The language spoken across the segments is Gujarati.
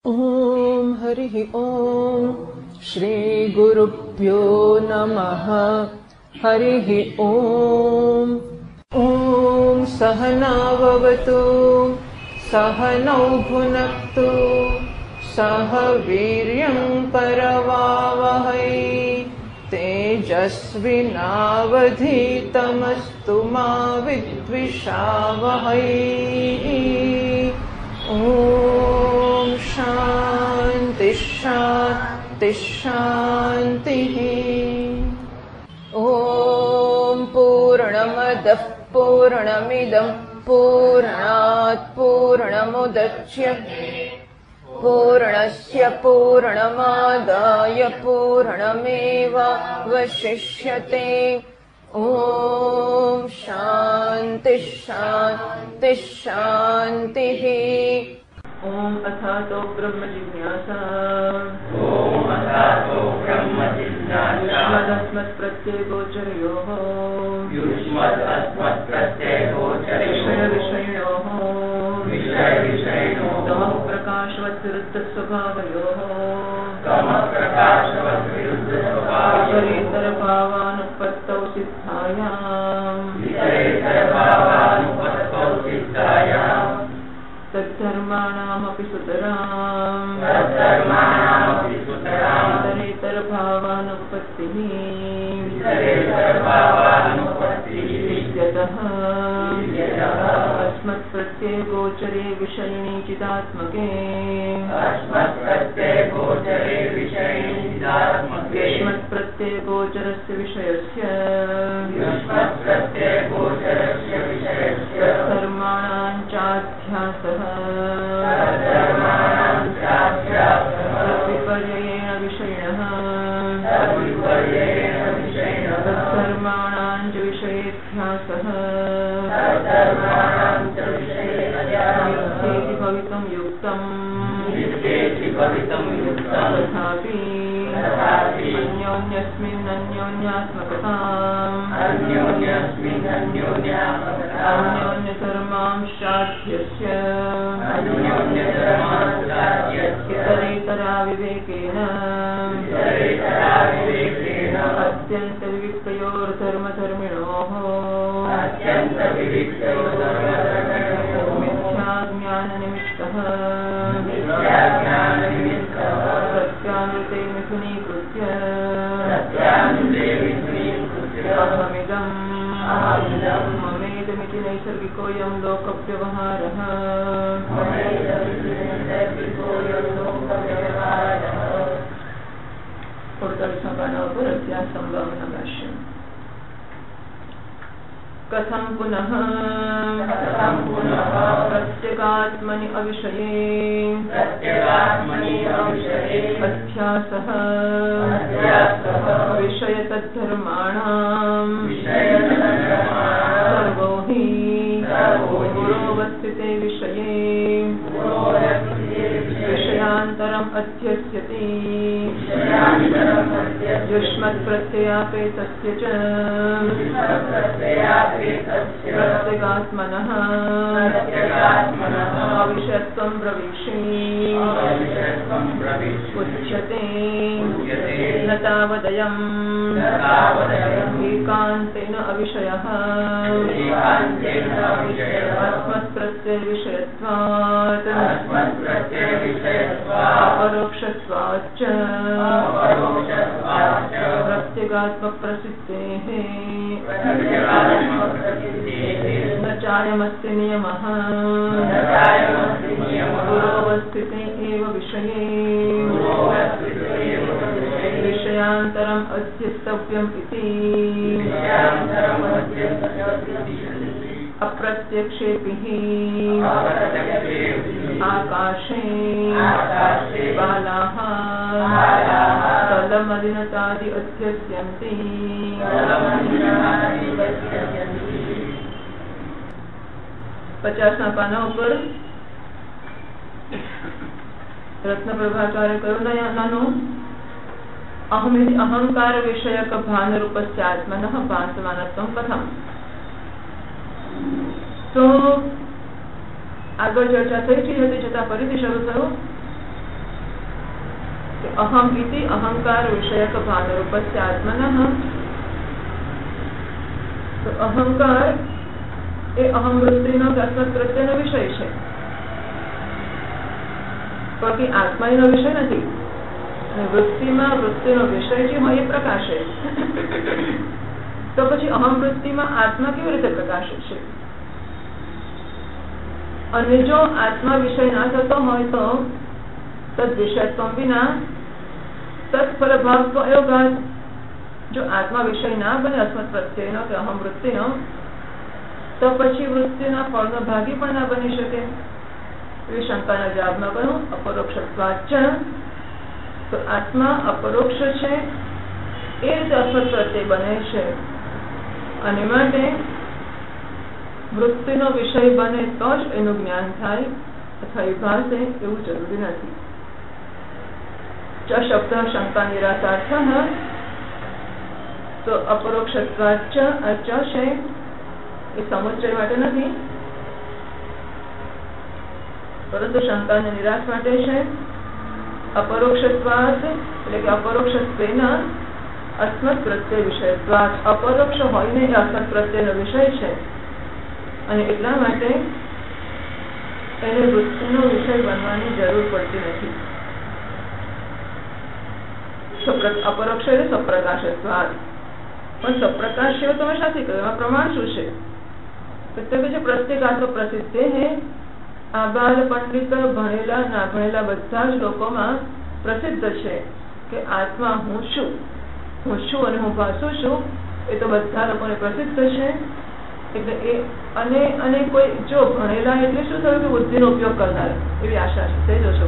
ओम हरिः ओम श्री गुरुभ्यो नमः। हरिः ओम। ओम सहना भवतु सहनौ भुनक्तु सह वीर्यं करवावहै तेजस्विनावधीतमस्तु मा विद्विषावहै। ओम शांति शांति शांतिः। ओम पूर्णमदः पूर्णमिदं पूर्णात् पूर्णमुदच्यते पूर्णस्य पूर्णमादाय पूर्णमेवावशिष्यते। ओम शांति शांति शांतिः। ओम अथातो ब्रह्म जिज्ञासा युष्मदस्मत् प्रत्ययगोचरयोः विषय विषयिणोः तमः प्रकाशवत् विरुद्धस्वभावयोः विपरीतरभावानुपत्तौ सिद्धायाम् तद्धर्माणामपि सुतराम् इतरेतरभावानुपत्तिः इत्यतः अस्मत्प्रत्ययगोचरे विषयिणी चिदात्मके युष्मत्प्रत्ययगोचरस्य विषयस्य धर्माणाञ्चाध्यासः तद्विपर्ययेण विषयिणः तद्धर्माणाञ्च विषयेऽध्यासः मिथ्येति भवितुं युक्तम् तथापि अन्योन्यस्मिन्नन्योन्यात्मकताम् अन्योन्यधर्मांशाद्यस्य इतरेतरा विवेकेन अत्यन्तविविक्तयोर्धर्मधर्मिणोः मिथ्याज्ञाननिमित्तः सत्यानुते मिथुनीकृत्य अहमिदं ममेदमिति नैसर्गिकोऽयं लोकव्यवहारः। कथं पुनः प्रत्यगात्मनि अविषये अध्यासः विषयतद्धर्माणाम् सर्वो हि गुरोवस्थिते विषये विषयान्तरम् अध्यस्यति युष्मत्प्रत्ययापेतस्य च प्रत्यगात्मनः अविषयत्वं ब्रवीषि उच्यते न तावदयम् एकान्तेन अविषयः अस्मत्प्रत्ययविषयत्वात् अपरोक्षत्वाच्च प्रत्यगात्मप्रसिद्धेः न चायमस्ति नियमः गुरोवस्थिते एव विषये विषयान्तरम् अध्यस्तव्यम् इति अप्रत्यक्षेपिः आकाशे बालाः तलमलिनतादि अध्यस्यन्ति। 50 पाना ઉપર रत्नप्रभाचार्य करुणयानानो अहमिति अहंकार विषयक भानरूपस्य आत्मनः भासमानत्वं कथम्। तो આગળ ચર્ચા થઈ હતી છતાં ફરીથી શરૂ થયું अहम इति अहंकार विषयक भान रूपस्य आत्मनः। तो अहंकार એ અહમ વૃત્તિનો અસ્મત પ્રત્યેનો વિષય છે, બાકી આત્મા એનો વિષય નથી. અને વૃત્તિમાં વૃત્તિનો વિષય જે હોય એ પ્રકાશે, તો પછી અહમ વૃત્તિમાં આત્મા કેવી રીતે પ્રકાશે છે? અને જો આત્મા વિષય ના થતો હોય તો તદ વિષયત્વ વિના તત્ફલ ભાવ અયોગાત. જો આત્મા વિષય ના બને અસ્મત પ્રત્યેનો કે અહમ વૃત્તિનો, તો પછી વૃત્તિના ફળનો ભાગી પણ ના બની શકે. એવી શંકાના જવાબમાં કહ્યું અપરોક્ષત્વાચ. તો આત્મા અપરોક્ષ છે એ રીતે અસ્મત પ્રત્યય બને છે, અને માટે વૃત્તિનો વિષય બને તો જ એનું જ્ઞાન થાય અથવા એ ભાષે એવું જરૂરી નથી. ચ શબ્દ શંકા નિરાશાર્થ. તો અપરોક્ષત્વાચ આ ચ છે એ સમુચ્ચય માટે નથી, પરંતુ શંકા અને નિરાશ માટે છે. અપરોક્ષત્વાદ એટલે કે અપરોક્ષત્વેના અસ્મત પ્રત્યય વિષયત્વાદ. અપરોક્ષ હોઈને એ અસ્મત પ્રત્યયનો વિષય છે, અને એટલા માટે એને વૃત્તિનો વિષય બનવાની જરૂર પડતી નથી. અપરોક્ષ એટલે સપ્રકાશત્વાદ. પણ સપ્રકાશ એવું તમે શાથી કહ્યું? એમાં પ્રમાણ શું છે? પ્રત્યેગાત્મ પ્રસિદ્ધ હે. આબાલ પંડિત ભણેલા ના ભણેલા બધા જ લોકોમાં પ્રસિદ્ધ છે કે આત્મા હું છું અને હું ભાસું છું. એ તો બધા લોકોને પ્રસિદ્ધ છે. એટલે એ અને કોઈ જો ભણેલા એટલે શું થયું કે બુદ્ધિનો ઉપયોગ કરનાર એવી આશા છે. તે જોશો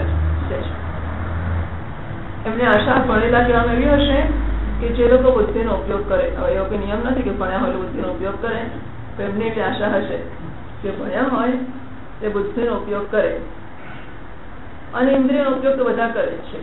એમને આશા ભણેલા કહેવામાં એવી હશે કે જે લોકો બુદ્ધિનો ઉપયોગ કરે. હવે એવો કોઈ નિયમ નથી કે ભણ્યા હોય બુદ્ધિનો ઉપયોગ કરે, તો એમને એવી આશા હશે કે ભણ્યા હોય તે બુદ્ધિનો ઉપયોગ કરે. અને ઇન્દ્રિયનો ઉપયોગ તો બધા કરે છે.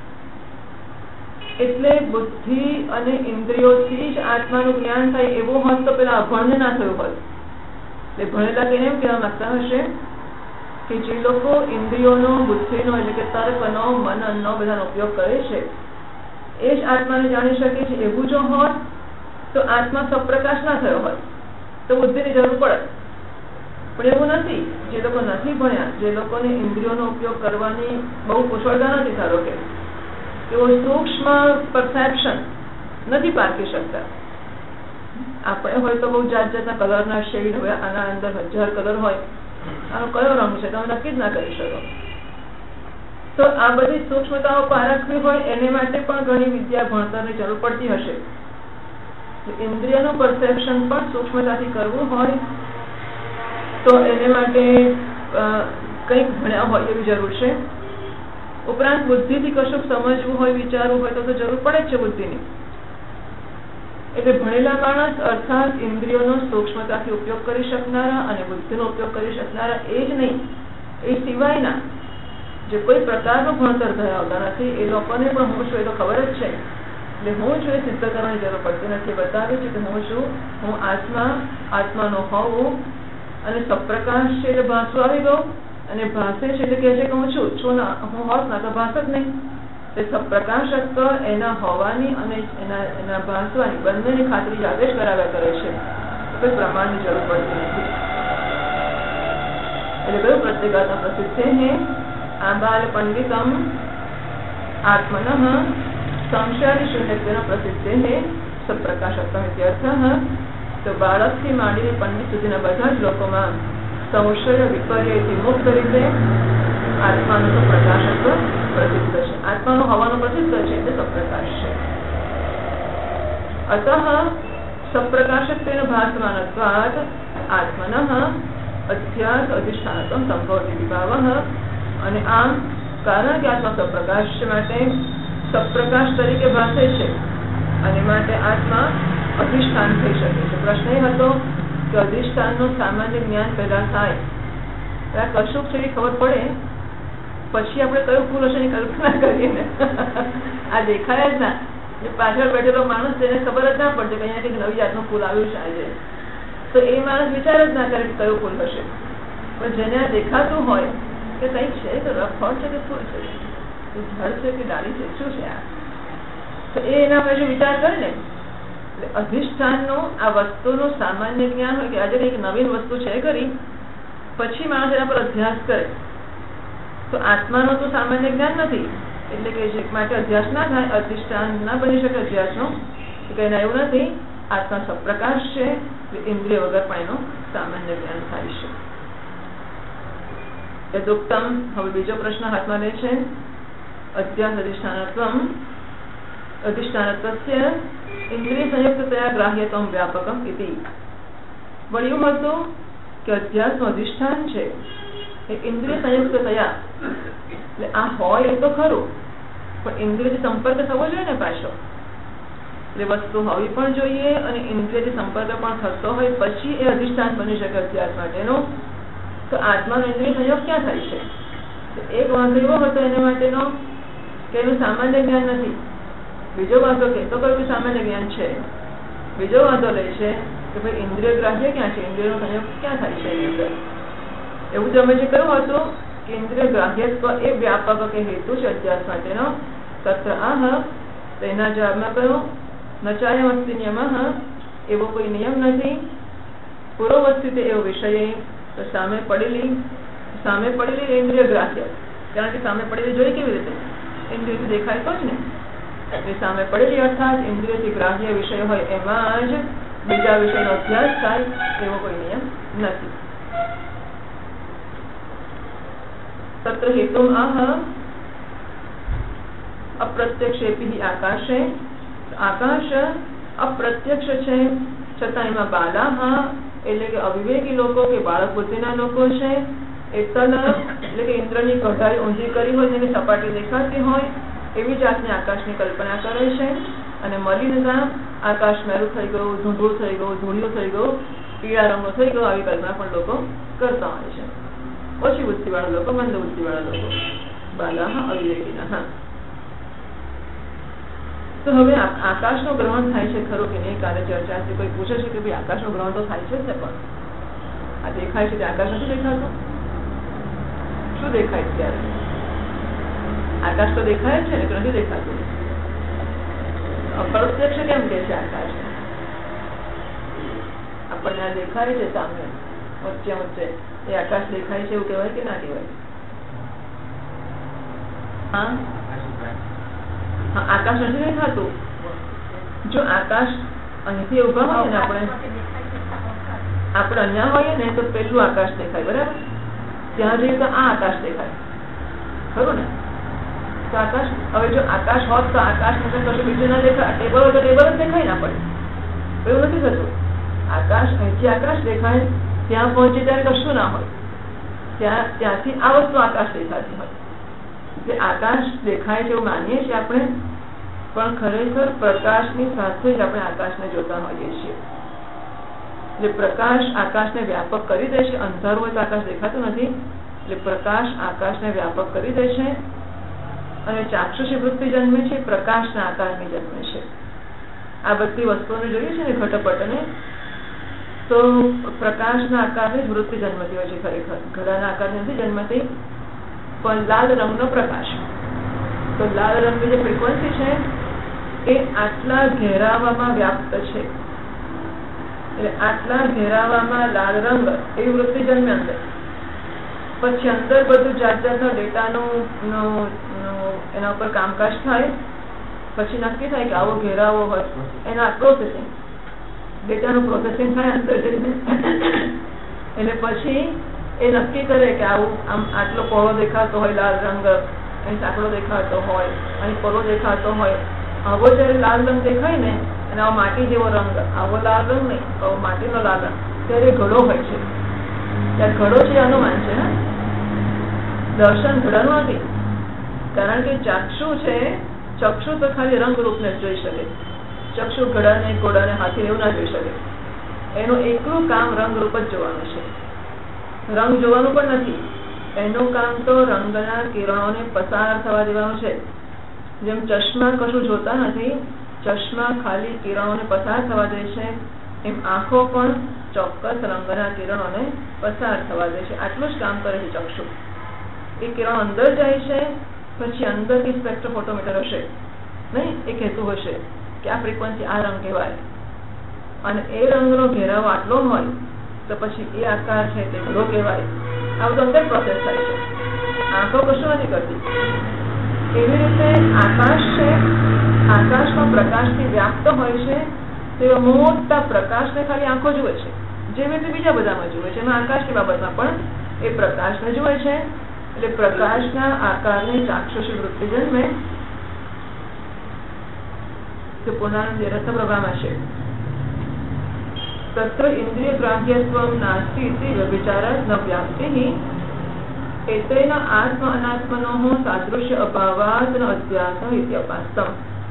એટલે બુદ્ધિ અને ઇન્દ્રિયોથી જ આત્માનું જ્ઞાન થાય એવું હોત તો પેલા અભણને ના થયું હોત. એટલે ભણેલા તેને એમ કહેવા માંગતા હશે કે જે લોકો ઇન્દ્રિયોનો, બુદ્ધિનો એટલે કે તર્કનો, મનનનો બધાનો ઉપયોગ કરે છે એ જ આત્માને જાણી શકે છે. એવું જો હોત તો આત્મા સપ્રકાશ ના થયો હોત, તો બુદ્ધિની જરૂર પડે. પણ એવું નથી. જે લોકો નથી ભણ્યા, જે લોકોને ઇન્દ્રિયોનો ઉપયોગ કરવાની બહુ કુશળતા નથી, ધારો કે એવો સૂક્ષ્મ પરસેપ્શન નથી પારખી શકતા. આપણે હોય તો બહુ જાત જાતના કલરના શેડ હોય, આના અંદર 1000 કલર હોય, આનો કયો રંગ છે તમે નક્કી જ ના કરી શકો. તો આ બધી સૂક્ષ્મતાઓ પારખવી હોય એને માટે પણ ઘણી વિદ્યા ભણતરની જરૂર પડતી હશે. ઇન્દ્રિયનું પરસેપ્શન પણ સૂક્ષ્મતાથી કરવું હોય તો એને માટે કંઈક ભણ્યા હોય એવી જરૂર છે. ઉપરાંત બુદ્ધિથી કશુંક સમજવું હોય, વિચારવું હોય તો જરૂર પડે જ છે બુદ્ધિની. એટલે ભણેલા માણસ અર્થાત ઇન્દ્રિયોનો સૂક્ષ્મતાથી ઉપયોગ કરી શકનારા અને બુદ્ધિનો ઉપયોગ કરી શકનારા એ જ નહીં, એ સિવાયના જે કોઈ પ્રકારનું ભણતર ધરાવતા નથી એ લોકોને પણ હું છું એ તો ખબર જ છે. એટલે હું છું એ સિદ્ધ કરવાની જરૂર પડતી નથી. બતાવે છે કે હું છું, હું આત્માનો હોવું, અને સપ્રકાશ છે એટલે ભાસું આવી ગયું, અને ભાષે છે એટલે કહે છે કે હું છું ના, હું હોત ના તો ભાષ જ નહીં. એ સપ્રકાશત્વ એના હોવાની અને એના ભાસવાની બંનેની ખાતરી જાતે જ કરાવ્યા કરે છે. કોઈ પ્રમાણની જરૂર પડતી નથી. એટલે કયું પ્રત્યેગાત્મ પ્રસિદ્ધ હે. આબાલ પંડિતમ આત્મન સંશયાદિ શૂન્યત્વેન પ્રસિદ્ધ હે સપ્રકાશત્વમ ઇત્યર્થઃ. તો બાળકથી માંડીને પંડિત સુધીના બધા જ લોકોમાં સંશય વિપર્યયથી મુક્ત રીતે આત્માનું તો પ્રકાશત્વ પ્રસિદ્ધ છે. આત્માનું હોવાનું પ્રસિદ્ધ છે એટલે સપ્રકાશ છે. અતઃ સપ્રકાશત્વેન ભાસમાનત્વાદ આત્મનઃ અધ્યાસ અધિષ્ઠાનત્વમ સંભવતિ વિભાવઃ. અને આમ કારણ કે આત્મા સપ્રકાશ માટે સપ્રકાશ તરીકે ભાસે છે અને માટે આત્મા અધિષ્ઠાન થઈ શકે છે. પ્રશ્ન એ હતો કે અધિષ્ઠાનનું સામાન્ય જ્ઞાન પેદા થાય, કશુંક છે ખબર પડે પછી આપણે કયું ફૂલ હશે એની કલ્પના કરીએ ને. આ દેખાય જ ના, પાછળ બેઠેલો માણસ તેને ખબર જ ના પડશે કે અહીંયા કંઈક નવી જાતનું ફૂલ આવ્યું છે આજે, તો એ માણસ વિચાર જ ના કરે કે કયું ફૂલ હશે. પણ જેને આ દેખાતું હોય કે કંઈક છે તો રફ ફળ છે કે ફૂલ છે, વસ્તુ જળ છે કે ડાળી છે, શું છે આ? તો એના પછી વિચાર કરે ને, એટલે અધિષ્ઠાનનો આ વસ્તુનું સામાન્ય જ્ઞાન હોય કે આજે એક નવીન વસ્તુ છે કરી, પછી માણસ એના પર અભ્યાસ કરે. તો આત્માનો તો સામાન્ય જ્ઞાન નથી, એટલે કે માટે અભ્યાસ ના થાય, અધિષ્ઠાન ના બની શકે અભ્યાસનો. કે એના એવું નથી, આત્મા સપ્રકાશ છે, ઇન્દ્રિય વગર પણ એનો સામાન્ય જ્ઞાન થાય છે. યદુક્તમ. હવે બીજો પ્રશ્ન હાથમાં લે છે. અધ્યાસ અધિષ્ઠાનત્વસ્ય ઇન્દ્રિય સંયુક્તતયા ગ્રાહ્યત્વમ વ્યાપકમ ઇતિ. વળ્યું હતું કે અધ્યાસનું અધિષ્ઠાન છે એ ઇન્દ્રિય સંયુક્તતયા, એટલે આ હોય એ તો ખરું, પણ ઇન્દ્રિયથી સંપર્ક થવો જોઈએ ને પાછો. એટલે વસ્તુ હોવી પણ જોઈએ અને ઇન્દ્રિયથી સંપર્ક પણ થતો હોય, પછી એ અધિષ્ઠાન બની શકે અધ્યાસ માટેનો. તો આત્માનો ઇન્દ્રિય સંયોગ ક્યાં થાય છે? એક વાંધો એવો હતો એના માટેનો કે એનું સામાન્ય જ્ઞાન નથી. બીજો વાંધો કહેતો કયું સામાન્ય જ્ઞાન છે. બીજો વાંધો લે છે કે ભાઈ ઇન્દ્રિય ગ્રાહ્ય ક્યાં છે, ઇન્દ્રિયનો સંયોગ ક્યાં થાય છે એની અંદર. એવું તમે જે કહ્યું હતું કે ઇન્દ્રિય ગ્રાહ્યત્વ એ વ્યાપક કે હેતુ છે અધ્યાસ માટેનો. તત્ર આહ, તેના જવાબમાં કહ્યું નચાયમ અસ્તિ નિયમ, એવો કોઈ નિયમ નથી. પૂર્વવસ્થિત એવો વિષય, તો સામે પડેલી ઇન્દ્રિય ગ્રાહ્ય, કારણ કે સામે પડેલી જોઈ કેવી રીતે? ઇન્દ્રિયથી દેખાય તો જ ને. એટલે સામે પડેલી અર્થાત ઇન્દ્રિયથી ગ્રાહ્ય વિષય હોય એમાં જ બીજા વિષયનો અભ્યાસ થાય, એવો કોઈ નિયમ નથી. તત્ર હેતુ આહ અપ્રત્યક્ષેપી આકાશે. આકાશ અપ્રત્યક્ષ છે, છતાં એમાં બાલાહ એટલે કે અવિવેકી લોકો કે બાળક બુદ્ધિના લોકો છે. એટલે કે ઇન્દ્રની કઢાઈ ઊંધી કરી હોય, તેની સપાટી દેખાતી હોય એવી જાતની આકાશની કલ્પના કરે છે. અને મલિનતા, આકાશ મેરું થઈ ગયું, ધૂંધળું થઈ ગયું, ધૂળિયું થઈ ગયું, પીળા રંગનું થઈ ગયું, આવી કલ્પના પણ લોકો કરતા હોય છે. ઓછી બુદ્ધિવાળા લોકો, મંદ બુદ્ધિવાળા લોકો, બાલાહ અવિવેકીના. તો હવે આકાશનું ગ્રહણ થાય છે ખરું કે નહીં? કાલે ચર્ચા છે, કોઈ પૂછે છે કે ભાઈ આકાશનું ગ્રહણ તો થાય છે જ ને, પણ આ દેખાય છે તે આકાશ નથી દેખાતું? શું દેખાય છે ત્યારે? આકાશ તો દેખાય છે ને, નથી દેખાતું? અપ્રત્યક્ષ કેમ કે છે આકાશ? આપણને આ દેખાય છે સામે વચ્ચે વચ્ચે, એ આકાશ દેખાય છે એવું કહેવાય કે ના કહેવાય? હા, આકાશ નથી દેખાતું. જો આકાશ અહીંથી ઉભા હોય ને, આપણે અહીંયા હોઈએ ને તો પેલું આકાશ દેખાય, બરાબર? ત્યાં જઈએ તો આ આકાશ દેખાય, ખરું ને? તો આકાશ, હવે જો આકાશ હોત તો આકાશ કશું બીજું ના દેખાય. ટેબલ હોય તો ટેબલ જ દેખાય ને આપણને, એવું નથી થતું. આકાશ અહીંથી આકાશ દેખાય, ત્યાં પહોંચે ત્યારે કશું ના હોય, ત્યાંથી આ વસ્તુ આકાશ દેખાતી હોય. આકાશ દેખાય છે એવું માનીએ છીએ આપણે, પણ ખરેખર પ્રકાશની સાથે જ આપણે આકાશને જોતા હોઈએ છીએ. એટલે પ્રકાશ આકાશને વ્યાપક કરી દે છે. અંધારું હોય તો આકાશ દેખાતું નથી, એટલે પ્રકાશ આકાશને વ્યાપક કરી દે છે. અને ચાક્ષુષી વૃત્તિ જન્મે છે, પ્રકાશના આકારની જન્મે છે. આ બધી વસ્તુઓને જોઈએ છે ને ઘટપટને, તો પ્રકાશના આકારને જ વૃત્તિ જન્મતી હોય છે. ખરેખર ઘડાના આકારની નથી જન્મતી, પણ લાલ રંગનો પ્રકાશ. તો લાલ રંગની જે ફ્રીક્વન્સી છે એ આટલા ઘેરાવામાં વ્યાપ્ત છે. એટલે આટલા ઘેરાવામાં લાલ રંગ એવી વૃત્તિ જન્મે અંદર. પછી અંદર બધું જાત જાતનો ડેટાનું એના ઉપર કામકાજ થાય. પછી નક્કી થાય કે આવો ઘેરાવો હોય, એના પ્રોસેસિંગ, ડેટાનું પ્રોસેસિંગ થાય અંદર જઈને. એટલે પછી એ નક્કી કરે કે આવું આમ આટલો પહોળો દેખાતો હોય લાલ રંગ, અહીં સાંકડો દેખાતો હોય, અહીં પહોળો દેખાતો હોય. આવો જયારે લાલ રંગ દેખાય ને, અને આવો માટી જેવો રંગ, આવો લાલ રંગ નહીં, આવો માટીનો લાલ રંગ, ત્યારે ઘડો હોય છે. ત્યારે ઘડો છે અનુમાન છે, હા, દર્શન ઘડાનું નથી. કારણ કે ચાક્ષુ છે, ચક્ષુ તો ખાલી રંગરૂપને જ જોઈ શકે. ચક્ષુ ઘડાને, ઘોડાને, હાથી એવું ના જોઈ શકે. એનું એકલું કામ રંગરૂપ જ જોવાનું છે, રંગ જોવાનું પણ નથી. એનું કામ તો રંગના કિરણોને પસાર થવા દેવાનું છે. જેમ ચશ્મા કશું જોતા નથી, ચશ્મા ખાલી કિરણોને પસાર થવા દે છે, એમ આંખો પણ ચોક્કસ રંગના કિરણોને પસાર થવા દે છે. આટલું જ કામ કરે છે ચક્ષુ. એ કિરણ અંદર જાય છે પછી અંદરથી સ્પેક્ટ્રોફોટોમીટર હશે નહીં, એ કહેતું હશે કે આ ફ્રીક્વન્સી આ રંગ કહેવાય, અને એ રંગનો ઘેરાવો આટલો હોય તો પછી એ આકાર છે તે ગ્રહ કહેવાય. આ બધું અંદર પ્રોસેસ થાય છે, આંખો કશું નથી કરતી. એવી રીતે આકાશ છે, આકાશમાં પ્રકાશથી વ્યાપ્ત હોય છે, તેવા મોટા પ્રકાશને ખાલી આંખો જુએ છે, જેવી રીતે બીજા બધામાં જુએ છે. એમાં આકાશની બાબતમાં પણ એ પ્રકાશને જુએ છે. એટલે પ્રકાશના આકારની ચાક્ષુષી વૃત્તિ જન્મે તે પુનરાનંદ રસપ્રભામાં છે. તત્ર ઇન્દ્રિય ગ્રાહ્યત્વમ નાસ્તિ ઇતિ વ્યભિચારાત ન વ્યાપ્તિઃ એતેન આત્મ અનાત્મનોઃ સાદૃશ્ય અભાવાત ન અધ્યાસઃ ઇતિ અપાસ્તમ.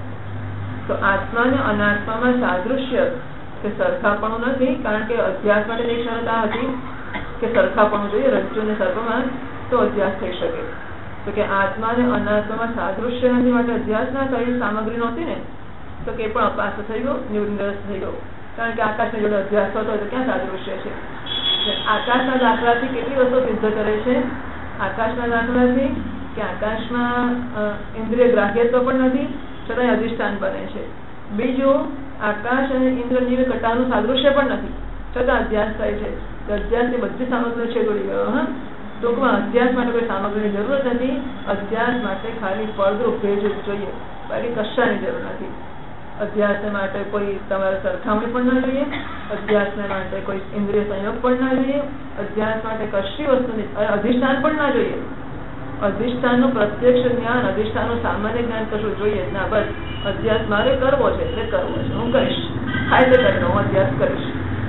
તો આત્મા અને અનાત્મામાં સાદૃશ્ય કે સરખાપણું નથી, કારણ કે અધ્યાસ માટે એક શરત આ હતી કે સરખાપણું જોઈએ. રજ્જુ અને સર્પમાં તો અધ્યાસ થઈ શકે. તો કે આત્મા અને અનાત્મામાં સાદૃશ્ય નથી માટે અધ્યાસ ના કરી સામગ્રી નહોતી ને, તો કે પણ અપાસ્ત થઈ ગયો, નિરસ થઈ ગયો. કારણ કે આકાશની જોડે અધ્યાસ થતો હોય તો ક્યાં સાદૃશ્ય છે. આકાશના દાખલાથી કેટલી વસ્તુ સિદ્ધ કરે છે. આકાશના દાખલાથી કે આકાશમાં ઇન્દ્રિય ગ્રાહ્યત્વ પણ નથી, છતાં અધિષ્ઠાન બને છે. બીજું, આકાશ અને ઇન્દ્ર નીલ ઘટાનું સાદૃશ્ય પણ નથી, છતાં અધ્યાસ થાય છે. અધ્યાસની બધી સામગ્રી છે જોડી ગયો. હા, ટૂંકમાં અધ્યાસ માટે કોઈ સામગ્રીની જરૂર નથી. અધ્યાસ માટે ખાલી ફળદ્રુપ ભેજ જોઈએ, બાકી કશાની જરૂર નથી. અધ્યાસ માટે કોઈ તમારે સરખામણી પણ ના જોઈએ, અધ્યાસ માટે કોઈ ઇન્દ્રિય સંયોગ પણ ના જોઈએ, અધ્યાસ માટે કશી વસ્તુની અધિષ્ઠાન પણ ના જોઈએ. અધિષ્ઠાનનું પ્રત્યક્ષ જ્ઞાન, અધિષ્ઠાનનું સામાન્ય જ્ઞાન કશું જોઈએ ના. બસ અધ્યાસ મારે કરવો છે એટલે કરવો છે, હું કરીશ, થાય તે કરીને હું અધ્યાસ કરીશ.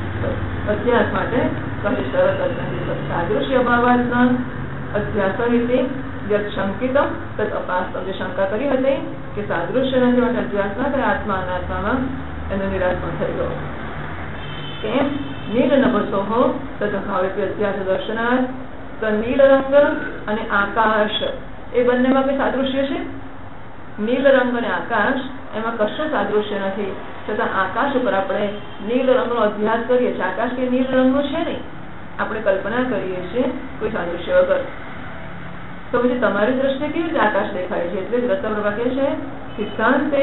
અધ્યાસ માટે કશી શરત જ નથી. સાદૃશ્ય અભાવાત્મા અધ્યાસ રીતે શંકિતમ તદ અપાસ્તમ. જે શંકા કરી હતી કે સાદૃશ્ય નથી માટે અધ્યાસ ના કરે આત્મા અનાત્મામાં, એનો નિરાશ પણ થઈ ગયો. કેમ? નીલ નભસો હો તદભાવે અધ્યાસ દર્શનાર્થ. તો નીલ રંગ અને આકાશ એ બંનેમાં કઈ સાદૃશ્ય છે? નીલ રંગ અને આકાશ એમાં કશું સાદૃશ્ય નથી, છતાં આકાશ ઉપર આપણે નીલ રંગનો અભ્યાસ કરીએ છીએ. આકાશ કે નીલ રંગનું છે નહીં, આપણે કલ્પના કરીએ છીએ કોઈ સાદૃશ્ય વગર. તો પછી તમારી દ્રષ્ટિએ કેવી રીતે આકાશ દેખાય છે? એટલે રસપ્રભા કહે છે સિદ્ધાંતે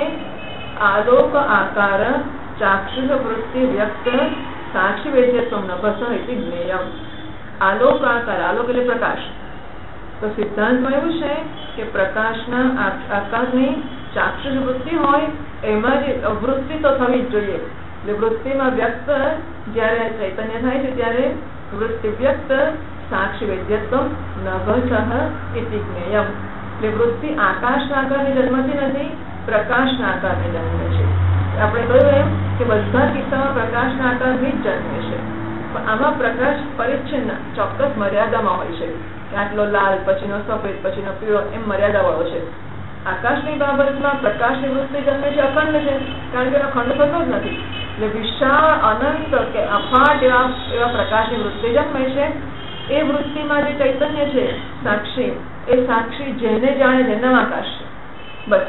આલોક આકાર ચાક્ષુષ વૃત્તિ વ્યક્ત સાક્ષી વેદ્યત્વ નભસ ઇતિ જ્ઞેયમ. આલોક આકાર, આલોક એટલે પ્રકાશ. તો સિદ્ધાંતમાં એવું છે કે પ્રકાશના આકારની ચાક્ષુષ વૃત્તિ હોય એમાં જે વૃત્તિ તો થવી જ જોઈએ. એટલે વૃત્તિમાં વ્યક્ત જયારે ચૈતન્ય થાય છે ત્યારે વૃત્તિ વ્યક્ત સાક્ષી વેદ્યત્વ નભસ ઇતિ જ્ઞેયમ. એટલે વૃત્તિ આકાશના આકારની જન્મથી નથી, પ્રકાશના આકારને જન્મે છે. આપણે કહ્યું એમ કે બધા કિસ્સામાં પ્રકાશના આકારથી જ જન્મે છે, પણ આમાં પ્રકાશ પરિચ્છિન્ન ચોક્કસ મર્યાદામાં હોય છે. આટલો લાલ, પછીનો સફેદ, પછીનો પીળો, એમ મર્યાદા વાળો છે. આકાશની બાબતમાં પ્રકાશની વૃત્તિ જન્મે છે, અખંડ છે, કારણ કે એનો ખંડ થતો જ નથી. એટલે વિશાળ અનંત કે અફાટ એવા પ્રકાશની વૃત્તિ જન્મે છે. એ વૃત્તિમાં જે ચૈતન્ય છે સાક્ષી, એ સાક્ષી જેને જાણે જેના આકાશ છે. બસ.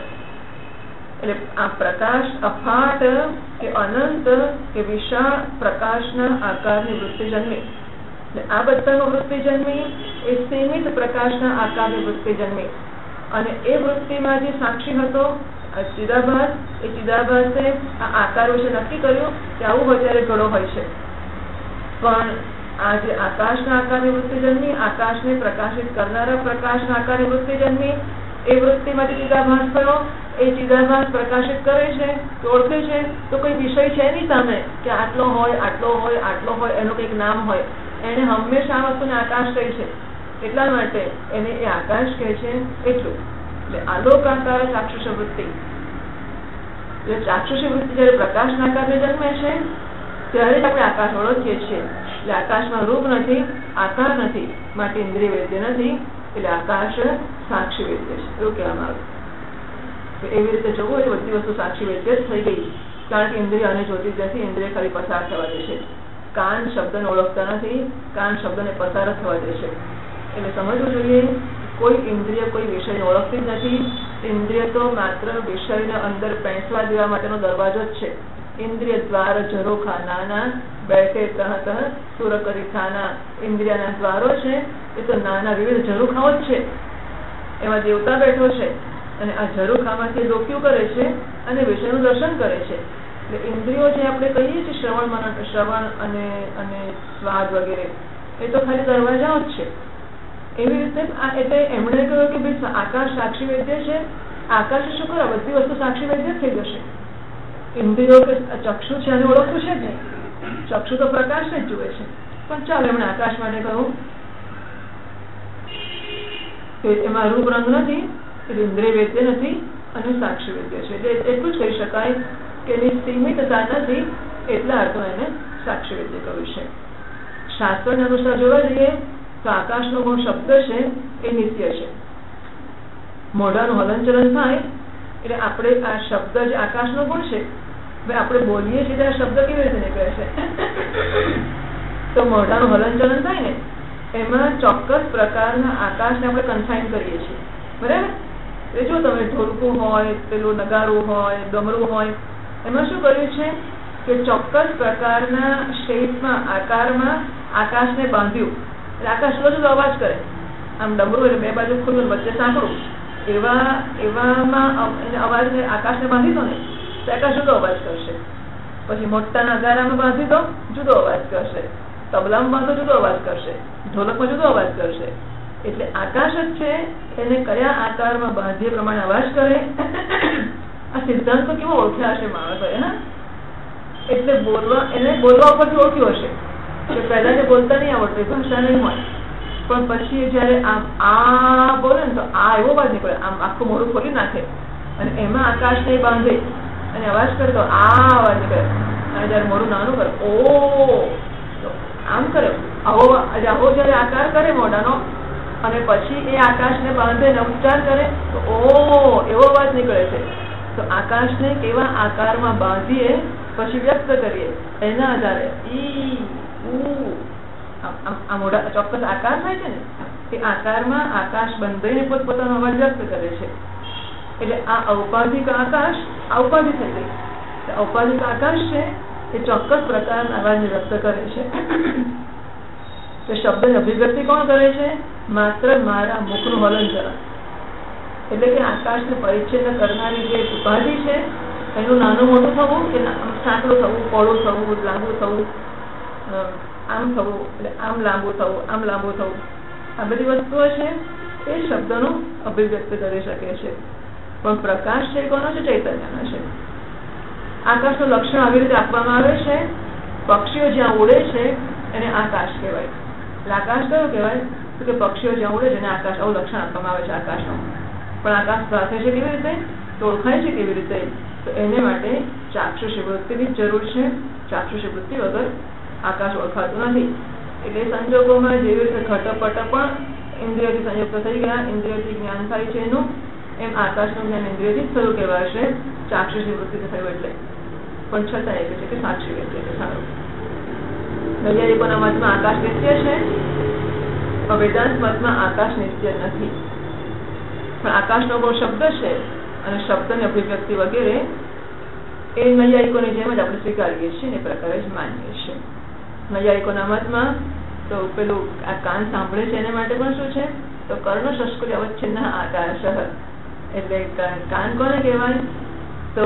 એટલે આ પ્રકાશ અફાટ કે અનંત કે વિશાળ પ્રકાશના આકારની વૃત્તિ જન્મી. આ બધાનો વૃત્તિ જન્મી એ સીમિત પ્રકાશના આકારની વૃત્તિ જન્મી. અને એ વૃત્તિમાં જે સાક્ષી હતો ચિદાભાસ, એ ચિદાભાસે આ આકાર વિશે નક્કી કર્યું કે આવું હોય ત્યારે ઘડો હોય છે. પણ આ જે આકાશના આકારની વૃત્તિ જન્મી, આકાશને પ્રકાશિત કરનારા પ્રકાશના આકારની વૃત્તિ જન્મી, એ વૃત્તિમાંથી ચિદાભાસ થયો. એ ચિદાભાસ પ્રકાશિત કરે છે, ઓળખે છે, તો કોઈ વિષય છે નહીં સામે કે આટલો હોય, આટલો હોય, આટલો હોય, એનું કંઈક નામ હોય. એને હંમેશા આ વસ્તુને આકાશ કહે છે, એટલા માટે એને એ આકાશ કહે છે. એટલું એટલે આલોક આકાર ચાક્ષુષ વૃત્તિ. એટલે ચાક્ષુષી વૃત્તિ જયારે પ્રકાશના આકારને જન્મે છે ત્યારે જ આપણે આકાશ ઓળખીએ છીએ. એટલે આકાશમાં રૂપ નથી, આકાર નથી, માટે ઇન્દ્રિય વેદ્ય નથી. એટલે આકાશ સાક્ષી વેદ્ય છે એવું કહેવામાં આવે. એવી રીતે જોવું એ બધી વસ્તુ સાક્ષી વેદ્ય જ થઈ ગઈ, કારણ કે ઇન્દ્રિય અને જોતી નથી. ઇન્દ્રિય ખાલી પસાર થવા દે છે. કાન શબ્દને ઓળખતા નથી, કાન શબ્દને પસાર જ થવા દે છે. એટલે સમજવું જોઈએ કોઈ ઇન્દ્રિય કોઈ વિષયને ઓળખતી જ નથી. ઇન્દ્રિય તો માત્ર વિષયને અંદર પેંસવા દેવા માટેનો દરવાજો જ છે. ઇન્દ્રિય દ્વાર ઝરોખા નાના બેઠે તહત સુર કરી થાના. ઇન્દ્રિયના દ્વારો છે એ તો નાના વિવિધ ઝરૂખાઓ જ છે. એમાં દેવતા બેઠો છે અને આ ઝરૂખામાંથી ડોક્યું કરે છે અને વિષયનું દર્શન કરે છે. એટલે ઇન્દ્રિયો જે આપણે કહીએ છીએ શ્રવણ અને સ્વાદ વગેરે, એ તો ખાલી દરવાજાઓ જ છે. એવી રીતે એટલે એમણે કહ્યું કે ભાઈ આકાશ સાક્ષી વૈદ્ય છે. આકાશ શું કરો, બધી વસ્તુ સાક્ષી વૈદ્ય થઈ જશે. ઇન્દ્રિયો કે ચક્ષુ છે અને ઓળખવું છે જ નહીં. ચક્ષુ તો પ્રકાશને જ જુએ છે. પણ ચાલો એમણે આકાશ માટે કહ્યું કે એમાં રૂપ રંગ નથી, એટલે ઇન્દ્રિય વૈદ્ય નથી અને સાક્ષી વૈદ્ય છે. એટલે એટલું જ કહી શકાય કે એની સીમિતતા નથી, એટલા અર્થો એને સાક્ષી વૈદ્ય કહ્યું છે. શાસ્ત્રને અનુસાર જોવા જઈએ તો આકાશનો ગુણ શબ્દ છે એ નિત્ય છે. મોઢાનું હલનચલન થાય એટલે આપણે આ શબ્દ જે આકાશનો ગુણ છે, આપણે બોલીએ છીએ ત્યારે શબ્દ કેવી રીતે નીકળે છે? તો મોઢાનું હલનચલન થાય ને એમાં ચોક્કસ પ્રકારના આકાશને આપણે કન્ફાઇન કરીએ છીએ, બરાબર? એટલે જો તમે ઢોલકું હોય, પેલું નગારું હોય, ડમરું હોય, એમાં શું કર્યું છે કે ચોક્કસ પ્રકારના શેપમાં, આકારમાં આકાશને બાંધ્યું. એટલે આકાશ જુદો અવાજ કરે. આમ ડમરું એટલે બે બાજુ ખુલ્લું, વચ્ચે સાંકળું, એવામાં અવાજને આકાશને બાંધી દો ને તો આકાશ જુદો અવાજ કરશે. પછી મોટા નગારામાં બાંધી દો, જુદો અવાજ કરશે. તબલામાં બાંધો, જુદો અવાજ કરશે. ઢોલકમાં જુદો અવાજ કરશે. એટલે આકાશ જ છે, એને કયા આકારમાં બાંધીએ પ્રમાણે અવાજ કરે. આ સિદ્ધાંત તો કેવો ઓળખ્યા હશે માણસોએ, હા? એટલે એને બોલવા ઉપરથી ઓળખ્યું હશે કે પહેલા જે બોલતા નહીં આવડતું, ભાષા નહીં હોય, પણ પછી જયારે આમ આ બોલે ને તો આ એવો અવાજ નીકળે, આમ આખું મોઢું ખોલી નાખે અને એમાં આકાશને બાંધે અને અવાજ કરે તો આ અવાજ નીકળે. અને જયારે મોઢું નાનું કરે, ઓ આમ કરે, આવો જયારે આકાર કરે મોઢાનો અને પછી એ આકાશને બાંધે ને ઉચ્ચાર કરે તો ઓ એવો અવાજ નીકળે છે. તો આકાશને કેવા આકારમાં બાંધીએ પછી વ્યક્ત કરીએ એના આધારે આ મોઢા ચોક્કસ આકાર થાય છે ને, એ આકારમાં આકાશ બંધાઈને પોતપોતાનો અવાજ વ્યક્ત કરે છે. એટલે આ ઔપાધિક આકાશ ઔપાધિ થઈ ગઈ. ઔપાધિક આકાશ છે એ ચોક્કસ પ્રકારના અવાજને વ્યક્ત કરે છે. તો શબ્દની અભિવ્યક્તિ કોણ કરે છે? માત્ર મારા મુખનું હલનચલન. એટલે કે આકાશને પરિચ્છિન્ન કરનારી જે ઉપાધિ છે એનું નાનું મોટું થવું, કે સાંકડું થવું, પહોળું થવું, લાંબુ થવું, આમ થવું, એટલે આમ લાંબુ થવું, આમ લાંબુ થવું, આ બધી વસ્તુઓ છે એ શબ્દનું અભિવ્યક્ત કરી શકે છે. પણ પ્રકાશ છે કોનો છે? ચૈતન્યનો છે. આકાશનું લક્ષણ આવી રીતે આપવામાં આવે છે. પક્ષીઓ જ્યાં ઉડે છે એને આકાશ કહેવાય. એટલે આકાશ કયો કહેવાય? તો કે પક્ષીઓ જ્યાં ઉડે છે એને આકાશ, આવું લક્ષણ આપવામાં આવે છે આકાશનું. પણ આકાશ ભાસે છે કેવી રીતે? તો ઓળખાય છે કેવી રીતે? તો એને માટે ચાક્ષુષી વૃત્તિની જરૂર છે. ચાક્ષુષી વૃત્તિ વગર આકાશ ઓળખાતું નથી. એટલે સંજોગોમાં જેવી રીતે ઘટપટ પણ ઇન્દ્રિયોથી સંયુક્ત થઈ ગયા, ઇન્દ્રિયોથી જ્ઞાન થાય છે એનું, એમ આકાશનું જ્ઞાન ઇન્દ્રિયોથી જ થયું કહેવાશે. ચાક્ષુષી વૃત્તિથી થયું એટલે. પણ છતાં એ છે કે સાક્ષી વૈદ્ય છે. સારું, વૈજ્ઞાનિકોના મતમાં આકાશ નિત્ય છે, પણ વેદાંત મતમાં આકાશ નિત્ય નથી. પણ આકાશનો કોઈ શબ્દ છે અને શબ્દની અભિવ્યક્તિ વગેરે એ નૈયાયિકોની જેમ જ આપણે સ્વીકારીએ છીએ ને એ પ્રકારે જ માનીએ છીએ. નૈયાયિકોના મતમાં તો પેલું આ કાન સાંભળે છે એના માટે પણ શું છે? તો કર્ણ શસ્કુરી અવચ્છિન્ન આકાશ. એટલે કાન કોને કહેવાય? તો